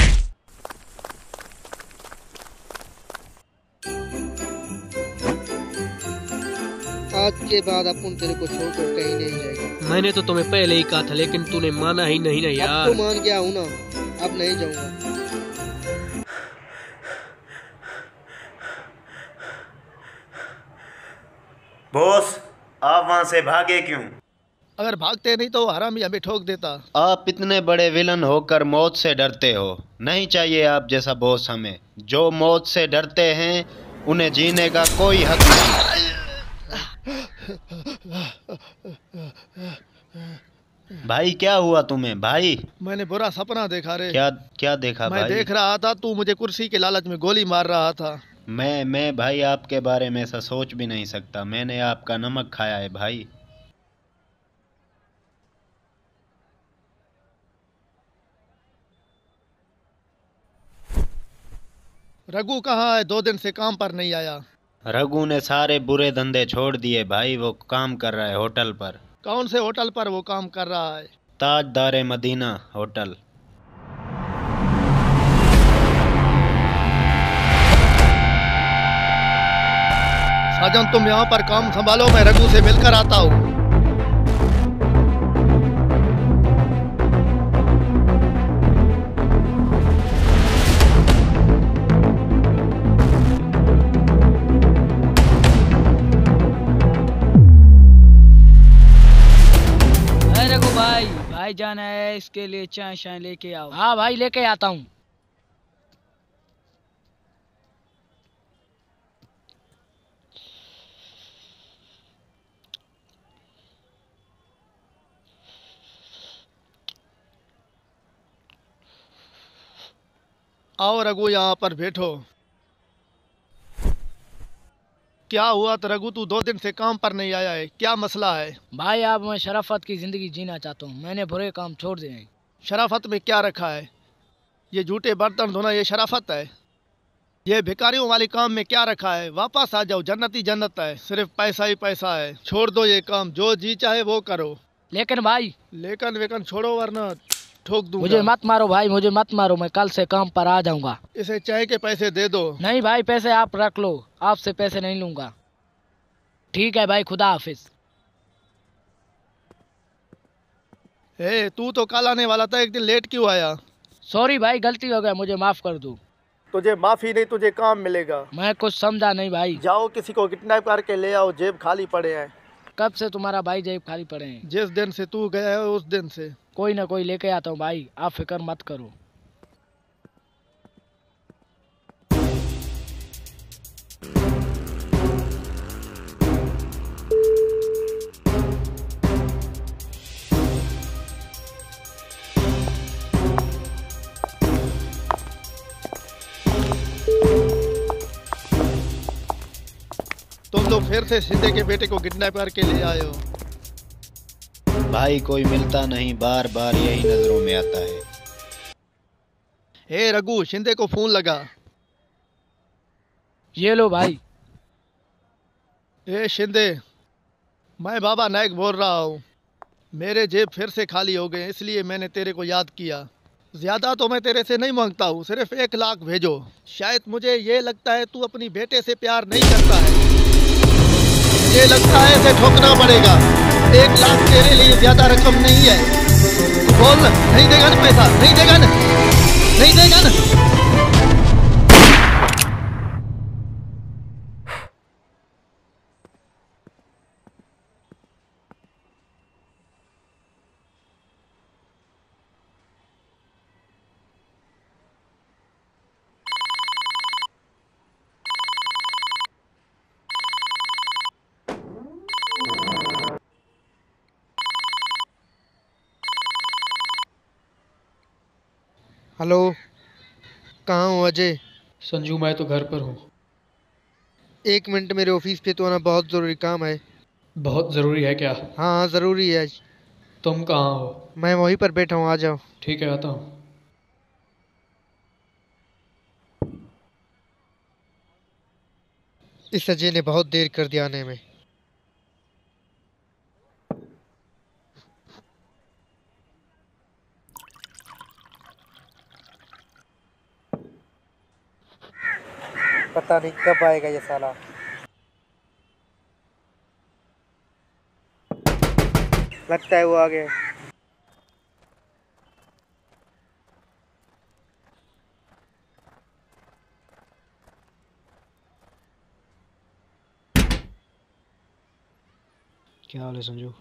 आज के बाद अपन तेरे को छोड़कर कहीं नहीं जाएगा। मैंने तो तुम्हें पहले ही कहा था, लेकिन तूने माना ही नहीं ना यार। अब तो मान गया हूँ ना, अब नहीं जाऊंगा। बॉस, आप वहाँ से भागे क्यों? अगर भागते नहीं तो हरामी हमें ठोक देता। आप इतने बड़े विलन होकर मौत से डरते हो। नहीं चाहिए आप जैसा बॉस हमें। जो मौत से डरते हैं उन्हें जीने का कोई हक नहीं। भाई क्या हुआ तुम्हें भाई? मैंने बुरा सपना देखा रे। क्या क्या देखा मैं भाई? देख रहा था तू मुझे कुर्सी के लालच में गोली मार रहा था। मैं मैं भाई आपके बारे में ऐसा सोच भी नहीं सकता। मैंने आपका नमक खाया है भाई। रघु कहाँ है? दो दिन से काम पर नहीं आया। रघु ने सारे बुरे धंधे छोड़ दिए भाई। वो काम कर रहा है होटल पर। कौन से होटल पर वो काम कर रहा है? ताजदार मदीना होटल। साजन तुम यहाँ पर काम संभालो, मैं रघु से मिलकर आता हूँ। रघु भाई भाई जाना है, इसके लिए चाय शाय लेके आओ। हाँ भाई लेके आता हूँ। आओ रघु यहाँ पर बैठो। क्या हुआ तो रघु, तू दो दिन से काम पर नहीं आया है, क्या मसला है? भाई अब मैं शराफत की जिंदगी जीना चाहता हूँ। मैंने बुरे काम छोड़ दिए हैं। शराफत में क्या रखा है? ये झूठे बर्तन धोना ये शराफत है? ये भिखारियों वाले काम में क्या रखा है? वापस आ जाओ, जन्नत ही जन्नत है। सिर्फ पैसा ही पैसा है। छोड़ दो ये काम, जो जी चाहे वो करो। लेकिन भाई लेकिन वेकन छोड़ो वरना ठोक दूंगा। मुझे मत मारो भाई, मुझे मत मारो। मैं कल से काम पर आ जाऊंगा। इसे चाय के पैसे दे दो। नहीं भाई, पैसे आप रख लो, आपसे पैसे नहीं लूंगा। ठीक है भाई, खुदा हाफिज। ए, तू तो कल आने वाला था, एक दिन लेट क्यों आया? सॉरी भाई, गलती हो गया, मुझे माफ कर दो। तुझे माफी नहीं, तुझे काम मिलेगा। मैं कुछ समझा नहीं भाई। जाओ किसी को किडनैप करके ले आओ, जेब खाली पड़े हैं। कब से तुम्हारा भाई जेब खाली पड़े हैं? जिस दिन से तू गया है उस दिन से। कोई ना कोई लेके आता हूँ भाई, आप फिक्र मत करो। तुम लोग फिर से शिंदे के बेटे को किडनैप करके ले आए हो। भाई कोई मिलता नहीं, बार बार यही नजरों में आता है। हे रघु, शिंदे को फोन लगा। ये लो भाई। ए शिंदे, मैं बाबा नायक बोल रहा हूँ। मेरे जेब फिर से खाली हो गए, इसलिए मैंने तेरे को याद किया। ज्यादा तो मैं तेरे से नहीं मांगता हूँ, सिर्फ एक लाख भेजो। शायद मुझे ये लगता है तू अपनी बेटे से प्यार नहीं करता है। ये लगता है इसे ठोकना पड़ेगा। एक लाख तेरे लिए ज्यादा रकम नहीं है। तू बोल, नहीं देगा ना पैसा? नहीं देगा ना? नहीं देगा ना? हेलो, कहाँ हो अजय? संजू मैं तो घर पर हूँ। एक मिनट मेरे ऑफिस पे तो आना, बहुत ज़रूरी काम है। बहुत ज़रूरी है क्या? हाँ हाँ ज़रूरी है। तुम कहाँ हो? मैं वहीं पर बैठा हूँ, आ जाओ। ठीक है, आता हूँ। इस अजय ने बहुत देर कर दिया आने में। पता नहीं कब आएगा ये साला। लगता है वो आ गया। क्या हाल है संजू?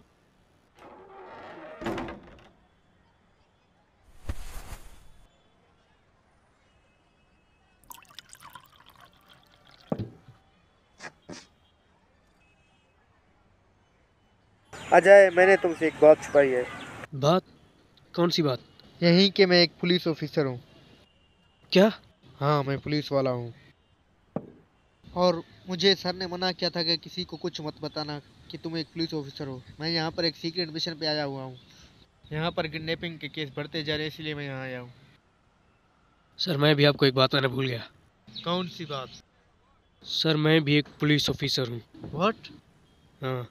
अजय, मैंने तुमसे एक बात छुपाई है। बात? कौन सी बात? यही कि मैं एक पुलिस ऑफिसर हूँ। क्या? हाँ, मैं पुलिस वाला हूँ। और मुझे सर ने मना किया था कि किसी को कुछ मत बताना कि तुम एक पुलिस ऑफिसर हो। मैं यहाँ पर एक सीक्रेट मिशन पे आया हुआ हूँ। यहाँ पर किडनैपिंग के केस बढ़ते जा रहे हैं, इसलिए मैं यहाँ आया हूँ। सर मैं भी आपको एक बात मैंने भूल गया। कौन सी बात? सर मैं भी एक पुलिस ऑफिसर हूँ। व्हाट? हाँ।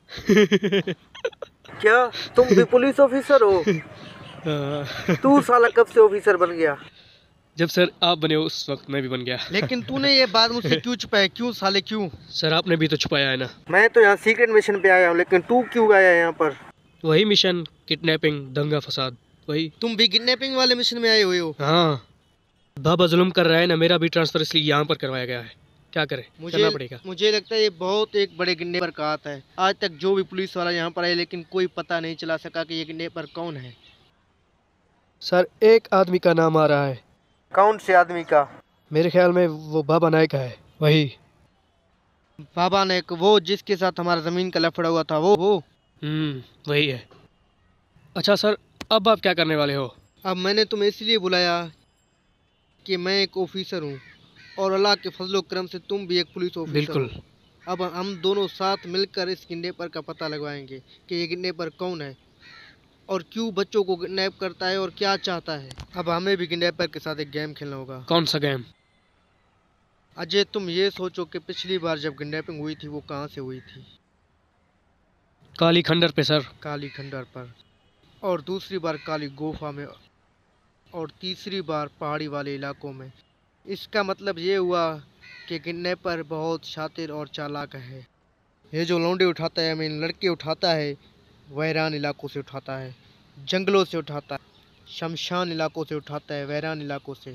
क्या तुम भी पुलिस ऑफिसर हो? तू साला कब से ऑफिसर बन गया? जब सर आप बने उस वक्त मैं भी बन गया। लेकिन तूने ये बात मुझसे क्यों छुपाया? क्यों साले क्यों? सर आपने भी तो छुपाया है ना। मैं तो यहाँ सीक्रेट मिशन पे आया हूँ, लेकिन तू क्यों आया यहाँ पर? वही मिशन, किडनैपिंग, दंगा फसाद, वही। तुम भी किडनैपिंग वाले मिशन में आए हुए हो? हाँ, बाबा जुल्म कर रहा है ना, मेरा भी ट्रांसफर इसलिए यहाँ पर करवाया गया है। क्या करें, करना पड़ेगा। मुझे लगता है ये बहुत एक बड़े किडनैपर का हाथ है। आज तक जो भी पुलिस वाला यहाँ पर आए, लेकिन कोई पता नहीं चला सका कि ये किडनैपर कौन है। सर एक आदमी का नाम आ रहा है। कौन से आदमी का? मेरे ख्याल में वो बाबा नायक है। वही बाबा नायक, वो जिसके साथ हमारा जमीन का लफड़ा हुआ था, वो वो हम्म वही है। अच्छा सर, अब आप क्या करने वाले हो? अब मैंने तुम्हें इसलिए बुलाया कि मैं एक ऑफिसर हूँ और अल्लाह के फजलो करम से तुम भी एक पुलिस ऑफिसर। बिल्कुल। अब हम दोनों साथ मिलकर इस किडनैपर का पता लगवाएंगे कि ये किडनैपर कौन है और क्यों बच्चों को किडनैप करता है और क्या चाहता है। अब हमें भी किडनैपर के साथ एक गेम खेलना होगा। कौन सा गेम? अजय तुम ये सोचो कि पिछली बार जब किडनैपिंग हुई थी वो कहाँ से हुई थी? काली खंडर पे सर। काली खंडर पर। और दूसरी बार काली गुफा में और तीसरी बार पहाड़ी वाले इलाकों में। इसका मतलब ये हुआ कि किडनैपर बहुत शातिर और चालाक है। ये जो लौंडे उठाता है, मीन लड़के उठाता है, वैरान इलाकों से उठाता है, जंगलों से उठाता है, शमशान इलाकों से उठाता है, वैरान इलाकों से।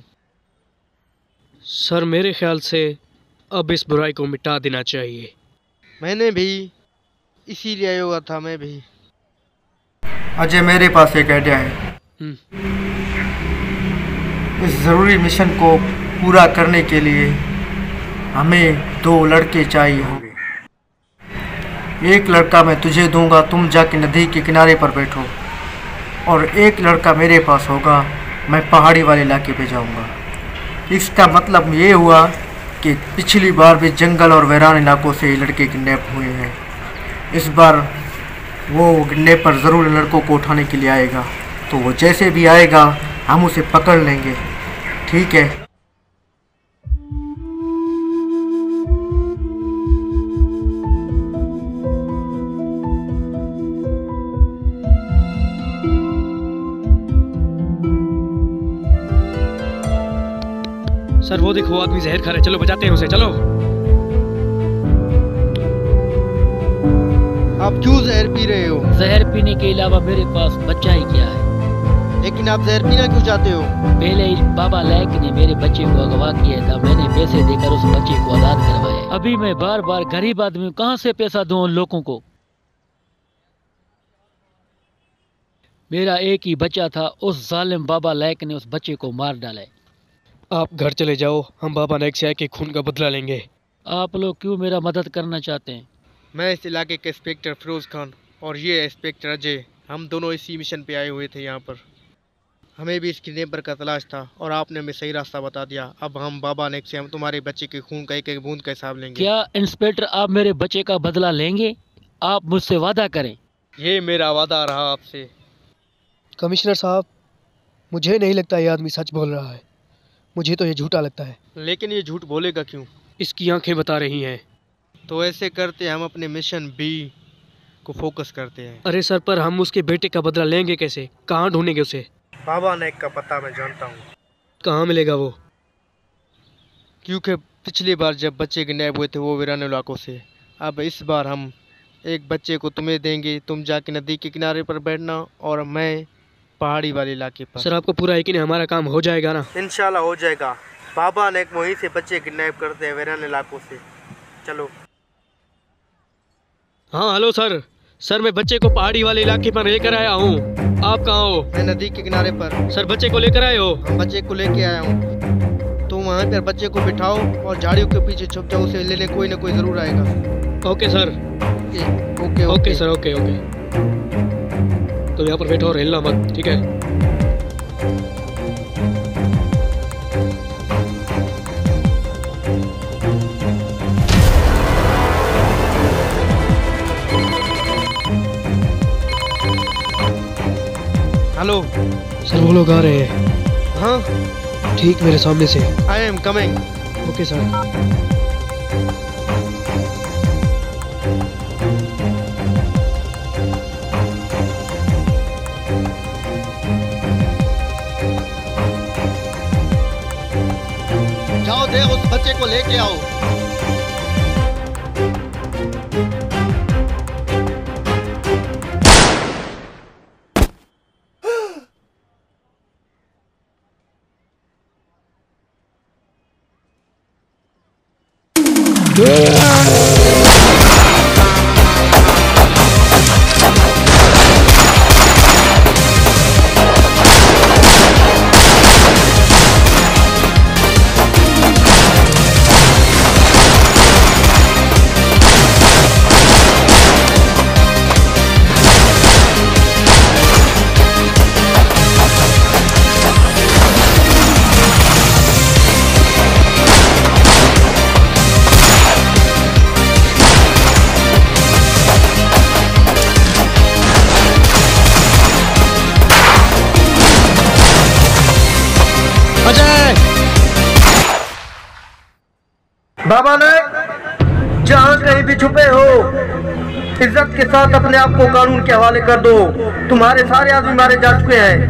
सर मेरे ख्याल से अब इस बुराई को मिटा देना चाहिए। मैंने भी इसीलिए आया हुआ था। मैं भी। अजय मेरे पास एक आइडिया है। इस ज़रूरी मिशन को पूरा करने के लिए हमें दो लड़के चाहिए होंगे। एक लड़का मैं तुझे दूंगा, तुम जाके नदी के किनारे पर बैठो, और एक लड़का मेरे पास होगा, मैं पहाड़ी वाले इलाके पे जाऊंगा। इसका मतलब ये हुआ कि पिछली बार भी जंगल और वैरान इलाकों से ये लड़के किडनैप हुए हैं। इस बार वो किडनैपर ज़रूर लड़कों को उठाने के लिए आएगा, तो वो जैसे भी आएगा हम उसे पकड़ लेंगे। ठीक है? सर वो देखो आदमी जहर खा रहा है, चलो बचाते हैं उसे, चलो। आप क्यों जहर पी रहे हो? जहर पीने के अलावा मेरे पास बच्चा ही क्या है। लेकिन आप जहर पीना क्यों चाहते हो? पहले ही बाबा लायक ने मेरे बच्चे को अगवा किया था, मैंने पैसे देकर उस बच्चे को आजाद करवाया। अभी मैं बार बार गरीब आदमी कहाँ से पैसा दूं उन लोगों को। मेरा एक ही बच्चा था, उस जालिम बाबा लायक ने उस बच्चे को मार डाला है। आप घर चले जाओ, हम बाबा नायक से आके खून का बदला लेंगे। आप लोग क्यों मेरा मदद करना चाहते हैं? मैं इस इलाके के इंस्पेक्टर फिरोज खान और ये इंस्पेक्टर अजय, हम दोनों इसी मिशन पे आए हुए थे यहाँ पर। हमें भी इस किडनैपर का तलाश था और आपने हमें सही रास्ता बता दिया। अब हम बाबा नायक से हम तुम्हारे बच्चे के खून का एक एक बूंद का हिसाब लेंगे। क्या इंस्पेक्टर आप मेरे बच्चे का बदला लेंगे? आप मुझसे वादा करें। ये मेरा वादा रहा आपसे। कमिश्नर साहब, मुझे नहीं लगता ये आदमी सच बोल रहा है, मुझे तो ये झूठा लगता है। लेकिन ये झूठ बोलेगा क्यों? इसकी आंखें बता रही हैं। तो ऐसे करते हम अपने मिशन बी को फोकस करते हैं। अरे सर, पर हम उसके बेटे का बदला लेंगे कैसे? कहाँ ढूंढेंगे उसे? बाबा नायक का पता मैं जानता हूँ। कहाँ मिलेगा वो? क्योंकि पिछली बार जब बच्चे किडनैप हुए थे वो वीरान इलाकों से। अब इस बार हम एक बच्चे को तुम्हें देंगे, तुम जाके नदी के किनारे पर बैठना और मैं पहाड़ी वाले इलाके पर। सर आपको पूरा यकीन है हमारा काम हो जाएगा ना? इंशाल्लाह हो जाएगा। बाबा नायक वहीं से बच्चे किडनैप करते हैं, वीरान इलाकों से। चलो। हाँ हेलो सर। सर मैं बच्चे को पहाड़ी वाले इलाके पर लेकर आया हूँ। आप कहाँ हो? मैं नदी के किनारे पर। सर बच्चे को लेकर आए हो? हम बच्चे को लेके आया हूँ। तुम वहाँ पर बच्चे को बिठाओ और झाड़ियों के पीछे छुप जाओ, उसे लेने कोई ना कोई जरूर आएगा। Okay sir. Okay okay, okay sir, okay okay. तुम यहाँ पर बैठो और हिलना मत, ठीक है? हेलो सर, वो लोग आ रहे हैं। हाँ, ठीक मेरे सामने से। I am coming. Okay sir. जाओ दे उस बच्चे को लेके आओ। बाबा नायक, जहाँ कहीं भी छुपे हो, इज्जत के साथ अपने आप को कानून के हवाले कर दो। तुम्हारे सारे आदमी मारे जा चुके हैं।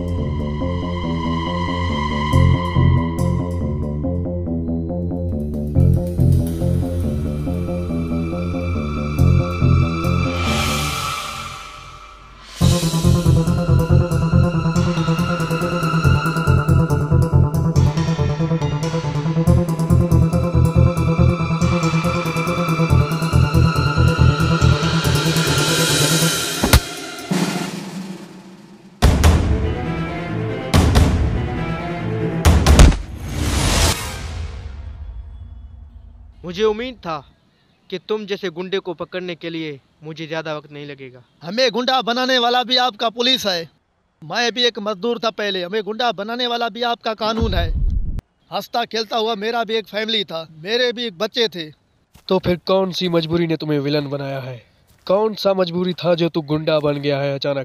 मुझे उम्मीद था कि तुम जैसे गुंडे को पकड़ने के लिए मुझे ज़्यादा वक्त नहीं लगेगा। हमें गुंडा बनाने वाला भी आपका पुलिस है। मैं भी एक मजदूर था पहले, हमें गुंडा बनाने वाला भी आपका कानून है। हंसता खेलता हुआ मेरा भी एक फैमिली था, मेरे भी एक बच्चे थे। तो फिर कौन सी मजबूरी ने तुम्हें विलन बनाया है? कौन सा मजबूरी था जो तू गुंडा बन गया है अचानक?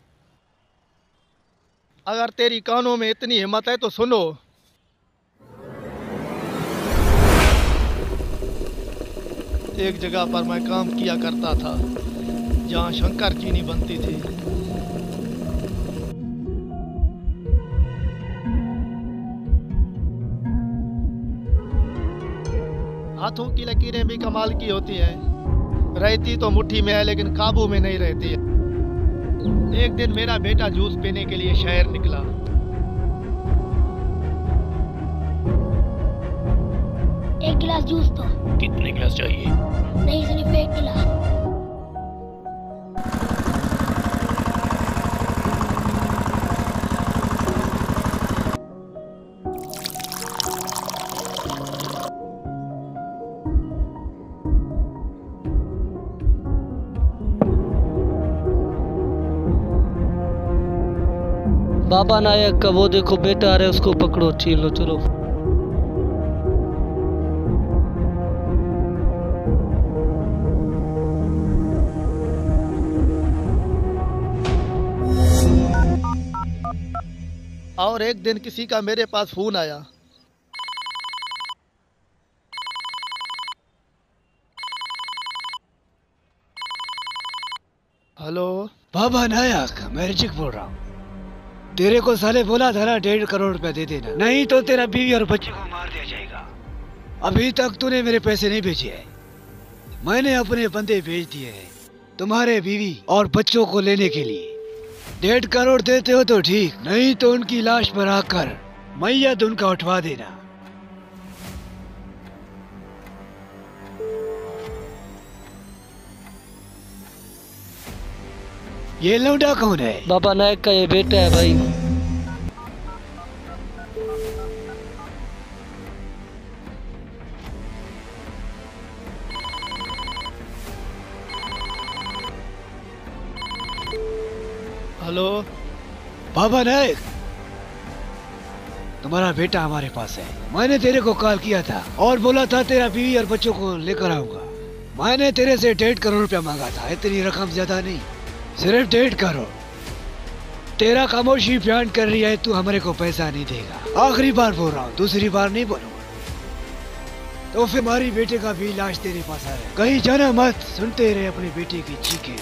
अगर तेरी कानों में इतनी हिम्मत है तो सुनो। एक जगह पर मैं काम किया करता था जहाँ शंकर चीनी बनती थी। हाथों की लकीरें भी कमाल की होती हैं। रहती तो मुट्ठी में है लेकिन काबू में नहीं रहती है। एक दिन मेरा बेटा जूस पीने के लिए शहर निकला। एक गिलास जूस तो। कितने गिलास चाहिए? नहीं, सिर्फ एक गिलास। बाबा नायक का वो देखो बेटा आ रहा है, उसको पकड़ो, छीन लो, चलो। और एक दिन किसी का मेरे पास फोन आया। हेलो बाबा नायक, मैं रिजिक बोल रहा हूँ। तेरे को साले बोला था ना डेढ़ करोड़ रुपया दे देना, नहीं तो तेरा बीवी और बच्चे को मार दिया जाएगा। अभी तक तूने मेरे पैसे नहीं भेजे हैं। मैंने अपने बंदे भेज दिए हैं तुम्हारे बीवी और बच्चों को लेने के लिए। डेढ़ करोड़ देते हो तो ठीक, नहीं तो उनकी लाश पर आकर मैयत उनका उठवा देना। ये लौंडा कौन है? बाबा नायक का ये बेटा है भाई। हेलो बाबा नायक, तुम्हारा बेटा हमारे पास है। मैंने तेरे को कॉल किया था और बोला था तेरा बीवी और बच्चों को लेकर आऊंगा। मैंने तेरे से डेढ़ करोड़ रुपया मांगा था, इतनी रकम ज्यादा नहीं, सिर्फ डेढ़ करोड़। तेरा खामोशी बयान कर रही है, तू हमारे को पैसा नहीं देगा। आखिरी बार बोल रहा हूँ, दूसरी बार नहीं बोलूंगा। तो फिर हमारी बेटे का भी लाश तेरे पास आ रहा है, कहीं जाना मत, सुनते रहे अपने बेटे की चीखें।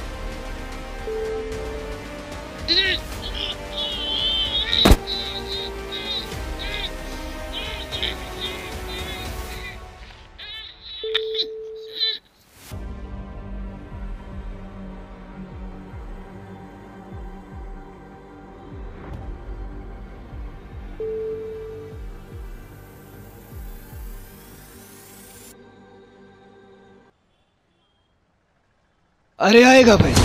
अरे आएगा भाई।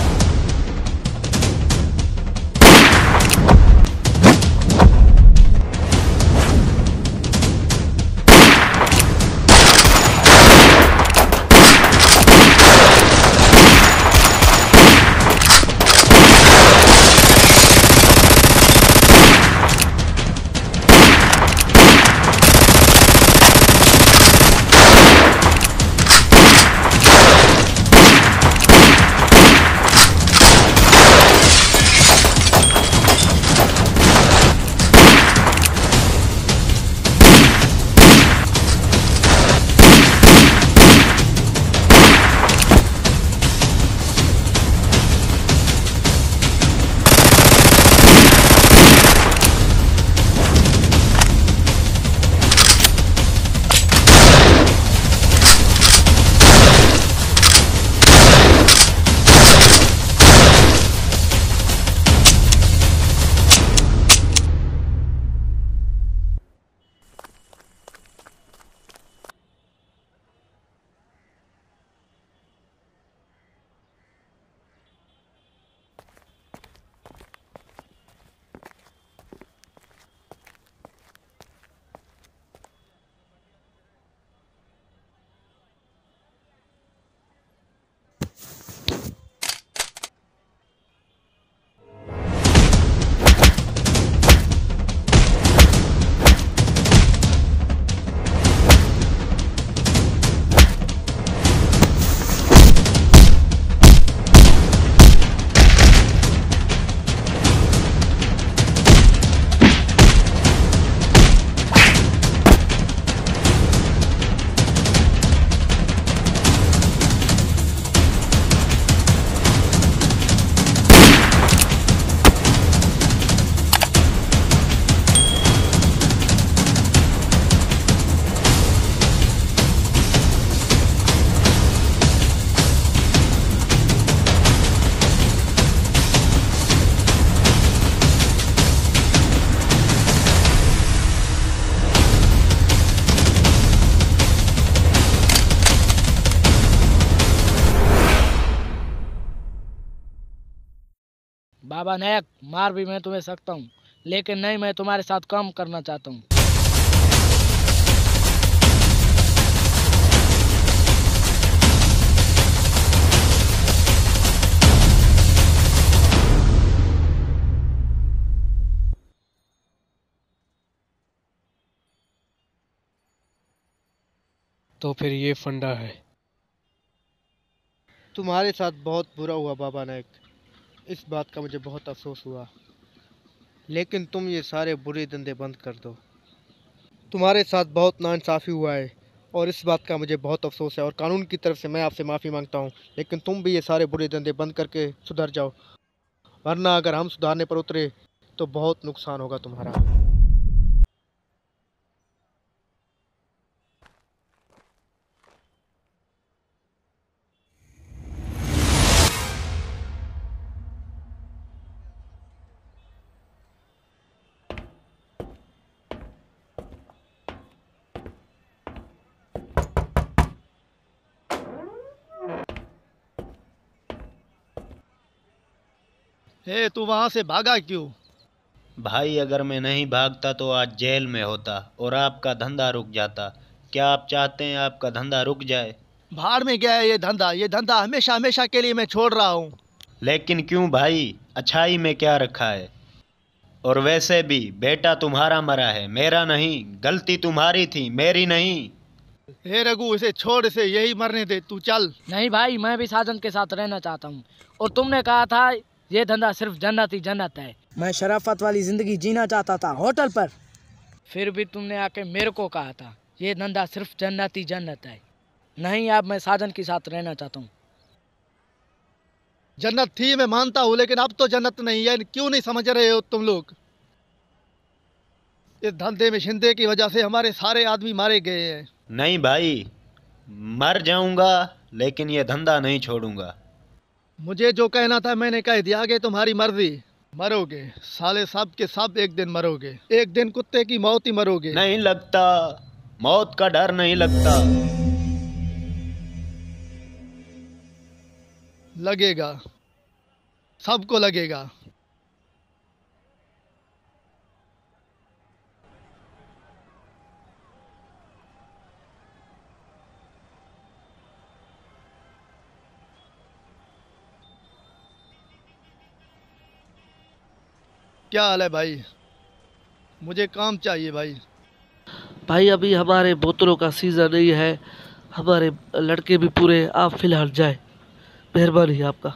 बाबा नायक, मार भी मैं तुम्हें सकता हूँ, लेकिन नहीं, मैं तुम्हारे साथ काम करना चाहता हूँ। तो फिर ये फंडा है। तुम्हारे साथ बहुत बुरा हुआ बाबा नायक, इस बात का मुझे बहुत अफसोस हुआ, लेकिन तुम ये सारे बुरे धंधे बंद कर दो। तुम्हारे साथ बहुत नाइंसाफ़ी हुआ है और इस बात का मुझे बहुत अफसोस है, और कानून की तरफ से मैं आपसे माफ़ी मांगता हूँ, लेकिन तुम भी ये सारे बुरे धंधे बंद करके सुधर जाओ, वरना अगर हम सुधारने पर उतरे तो बहुत नुकसान होगा तुम्हारा। हे, तू वहां से भागा क्यों? भाई, अगर मैं नहीं भागता तो आज जेल में होता और आपका धंधा रुक जाता। क्या आप चाहते हैं आपका धंधा रुक जाए? भाड़ में गया है ये धंधा, ये धंधा हमेशा हमेशा के लिए मैं छोड़ रहा हूँ। लेकिन क्यों भाई? अच्छाई में क्या रखा है? और वैसे भी बेटा तुम्हारा मरा है, मेरा नहीं। गलती तुम्हारी थी, मेरी नहीं। हे रघु, इसे छोड़, इसे यही मरने दे, तू चल। नहीं भाई, मैं भी साजन के साथ रहना चाहता हूँ। और तुमने कहा था ये धंधा सिर्फ जन्नत ही जन्नत है। मैं शराफत वाली जिंदगी जीना चाहता था होटल पर। फिर भी तुमने आके मेरे को कहा था ये धंधा सिर्फ जन्नत ही जन्नत है। नहीं, अब मैं साजन के साथ रहना चाहता हूँ। जन्नत थी, मैं मानता हूँ, लेकिन अब तो जन्नत नहीं है। क्यों नहीं समझ रहे हो तुम लोग? इस धंधे में शिंदे की वजह से हमारे सारे आदमी मारे गए हैं। नहीं भाई, मर जाऊंगा लेकिन ये धंधा नहीं छोड़ूंगा। मुझे जो कहना था मैंने कह दिया, आगे तुम्हारी मर्जी। मरोगे साले, सब के सब एक दिन मरोगे। एक दिन कुत्ते की मौत ही मरोगे। नहीं लगता, मौत का डर नहीं लगता। लगेगा, सबको लगेगा। क्या हाल है भाई? मुझे काम चाहिए भाई। भाई अभी हमारे बोतलों का सीजन नहीं है, हमारे लड़के भी पूरे, आप फिलहाल जाए, मेहरबानी आपका।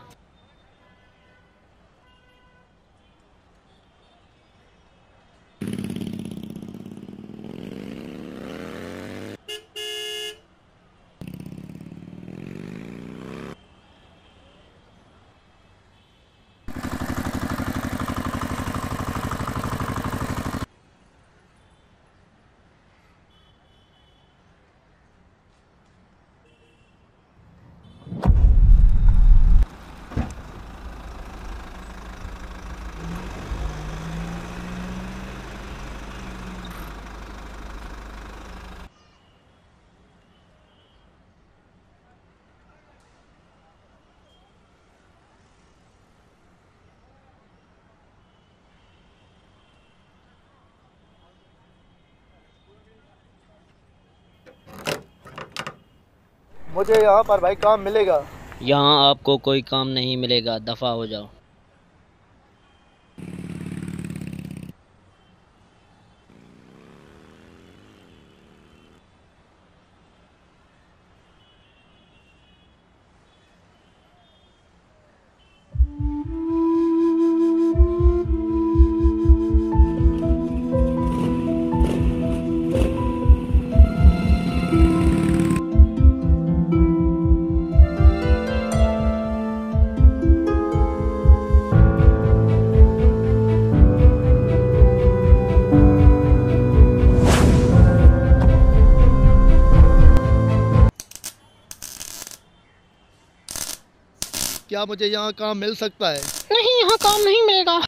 मुझे यहाँ पर भाई काम मिलेगा? यहाँ आपको कोई काम नहीं मिलेगा, दफा हो जाओ। क्या मुझे यहाँ काम मिल सकता है? नहीं, यहाँ काम नहीं मिलेगा।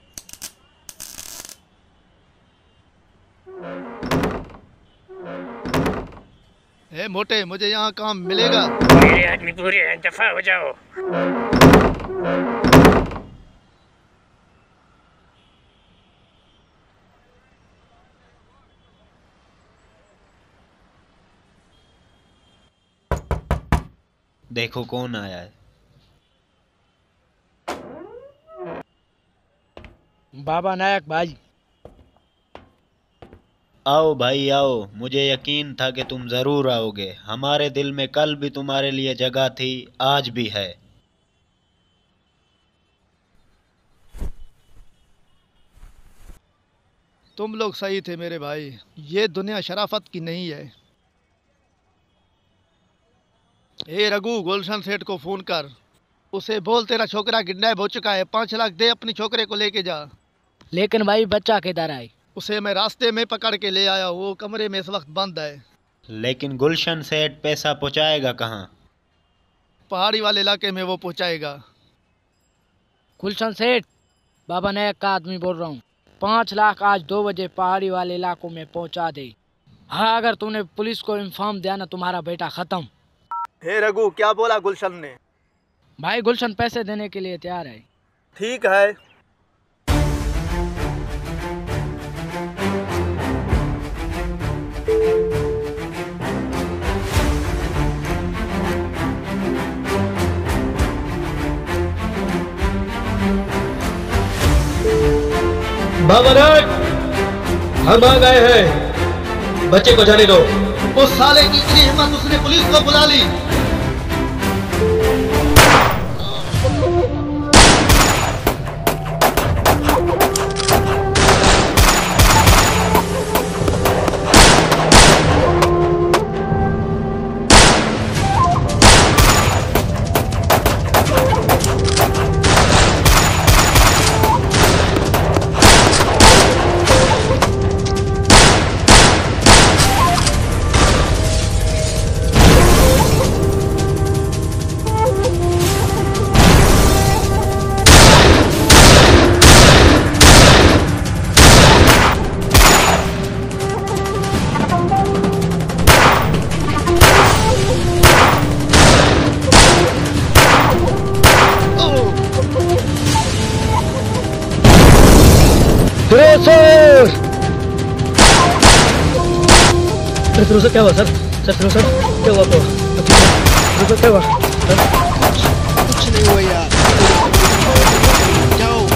ए मोटे, मुझे यहाँ काम मिलेगा? मेरे आदमी पूरे हैं, दफा हो जाओ। देखो कौन आया है। बाबा नायक भाई। आओ भाई आओ, मुझे यकीन था कि तुम जरूर आओगे। हमारे दिल में कल भी तुम्हारे लिए जगह थी, आज भी है। तुम लोग सही थे मेरे भाई, ये दुनिया शराफत की नहीं है। ए रघु, गुलशन सेठ को फोन कर, उसे बोल तेरा छोकरा किडनैप हो चुका है, पाँच लाख दे, अपनी छोकरे को लेके जा। लेकिन भाई बच्चा किधर है? उसे मैं रास्ते में पकड़ के ले आया, वो कमरे में इस वक्त बंद है। लेकिन गुलशन सेठ पैसा पहुंचाएगा कहाँ? पहाड़ी वाले इलाके में वो पहुंचाएगा। गुलशन सेठ, बाबा नायक का आदमी बोल रहा हूँ। पाँच लाख आज दो बजे पहाड़ी वाले इलाकों में पहुंचा दे। हाँ, अगर तूने पुलिस को इन्फॉर्म दिया ना, तुम्हारा बेटा खत्म। हे रघु, क्या बोला गुलशन ने? भाई गुलशन पैसे देने के लिए तैयार है। ठीक है। बाबा नाथ, हम आ गए हैं, बच्चे को जाने दो। उस साले की इतनी हिम्मत, उसने पुलिस को बुला ली। सर फिरोज सर, क्या हुआ सर? सर फिरोज सर, क्या हुआ आपको? फिरोज सर, क्या हुआ सर? कुछ नहीं हुआ यार, जाओ।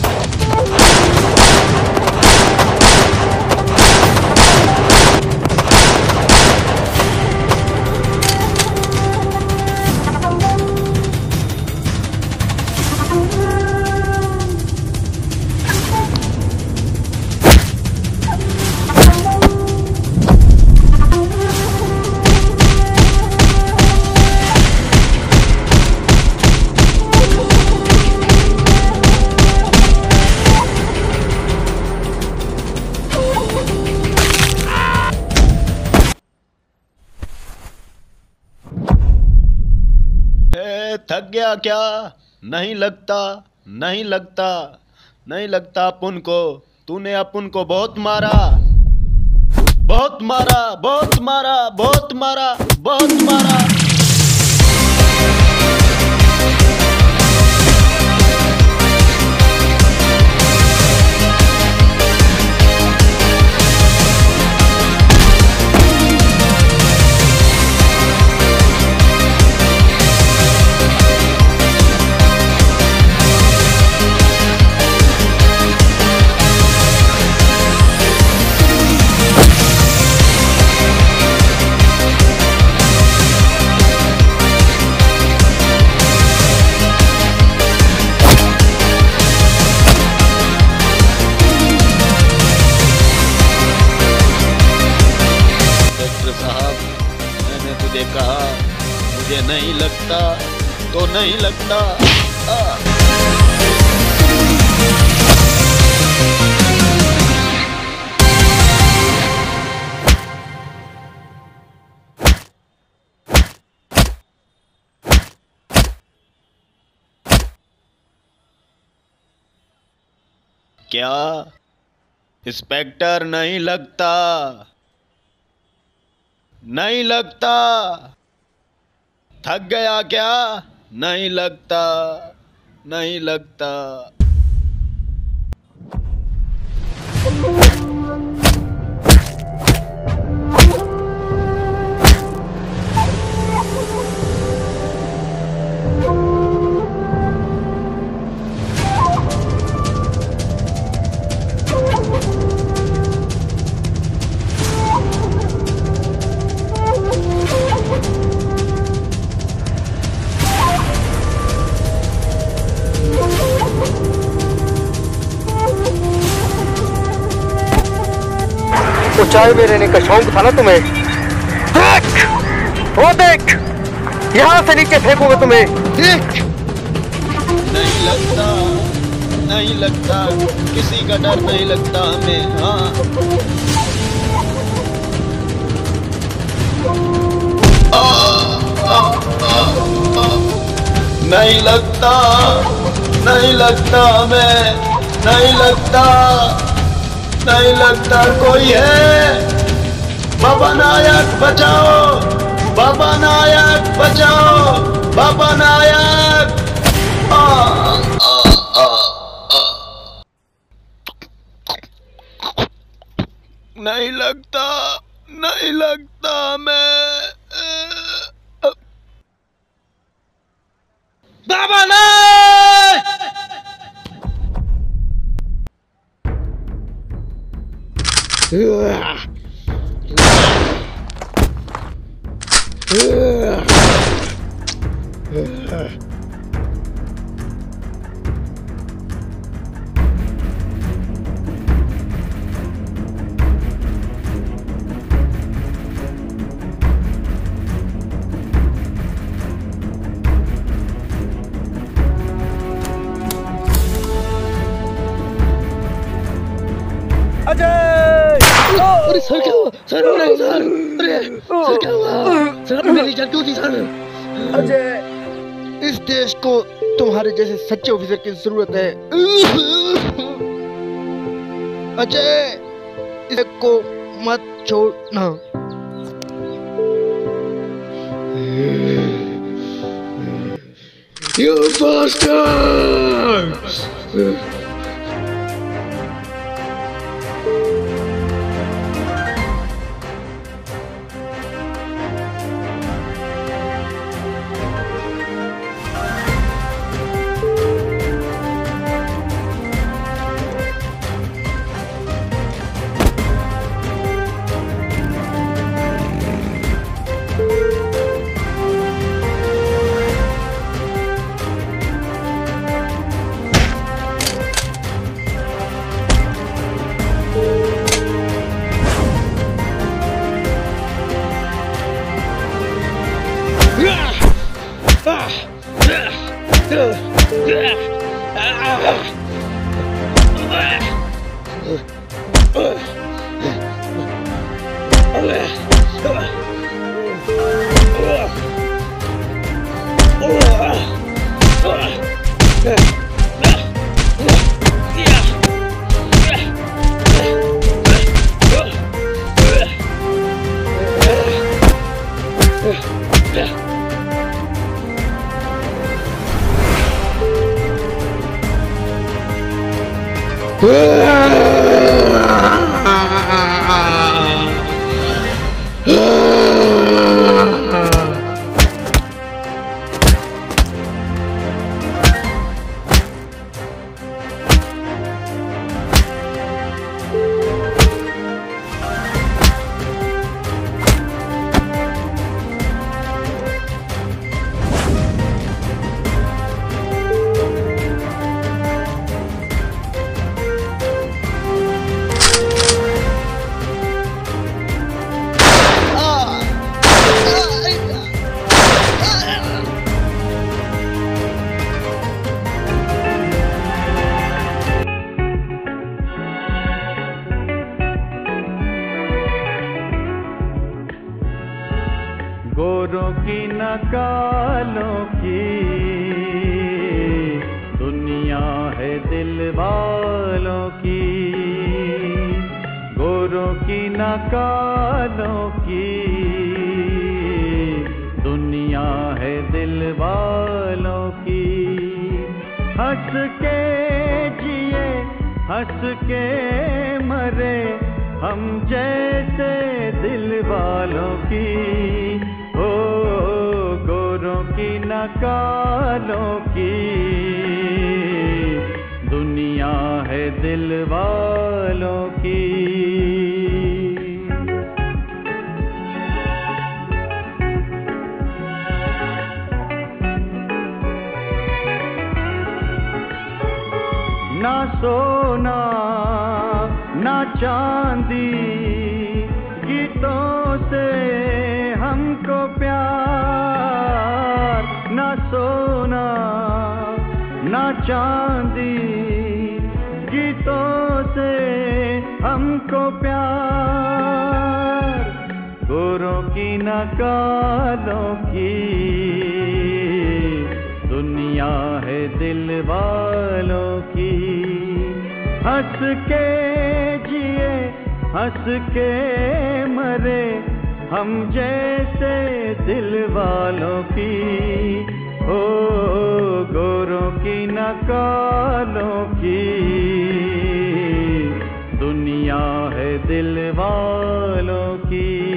थक गया क्या? नहीं लगता, नहीं लगता, नहीं लगता अपुन को। तूने अपुन को बहुत मारा, बहुत मारा, बहुत मारा, बहुत मारा, बहुत मारा। कहा मुझे नहीं लगता तो नहीं लगता। आ। क्या इंस्पेक्टर नहीं लगता? नहीं लगता? थक गया क्या? नहीं लगता, नहीं लगता। तो चाय में रहने का शौक था ना तुम्हें? देख, वो देख, यहाँ से नीचे फेंकूंगा तुम्हें। देख। नहीं लगता, नहीं लगता, किसी का डर नहीं लगता हमें। हाँ। आ, आ, आ, आ, नहीं लगता, नहीं लगता हमें, नहीं लगता, नहीं लगता। कोई है? बाबा नायक बचाओ, बाबा नायक बचाओ, बाबा नायक। आ, आ, आ, आ। नहीं लगता, नहीं लगता मैं। बाबा नायक। अरे सर क्या हुआ? सर हो रहा सर। अरे सर क्या हुआ? सर आपने मेरी जान क्यों दी सर? अजय, इस देश को तुम्हारे जैसे सच्चे ऑफिसर की जरूरत है। अजय, इसको मत छोड़ना। You bastard! गोरों की न कालों की दुनिया है दिल वालों की, गोरों की न कालों की दुनिया है दिल वालों की। हंस के जिए हंस के मरे हम जैसे दिल वालों की, ओ गोरों की न कालों की दुनिया है दिल वालों की। ना सोना ना चांदी गीतों से हमको प्यार, ना सोना ना चांदी गीतों से हमको प्यार। गोरों की न कालों की दुनिया है दिल वालों की। हंस के जिए हंस के मरे हम जैसे दिल वालों की, ओ गोरों की न कालों की दुनिया है दिल वालों की।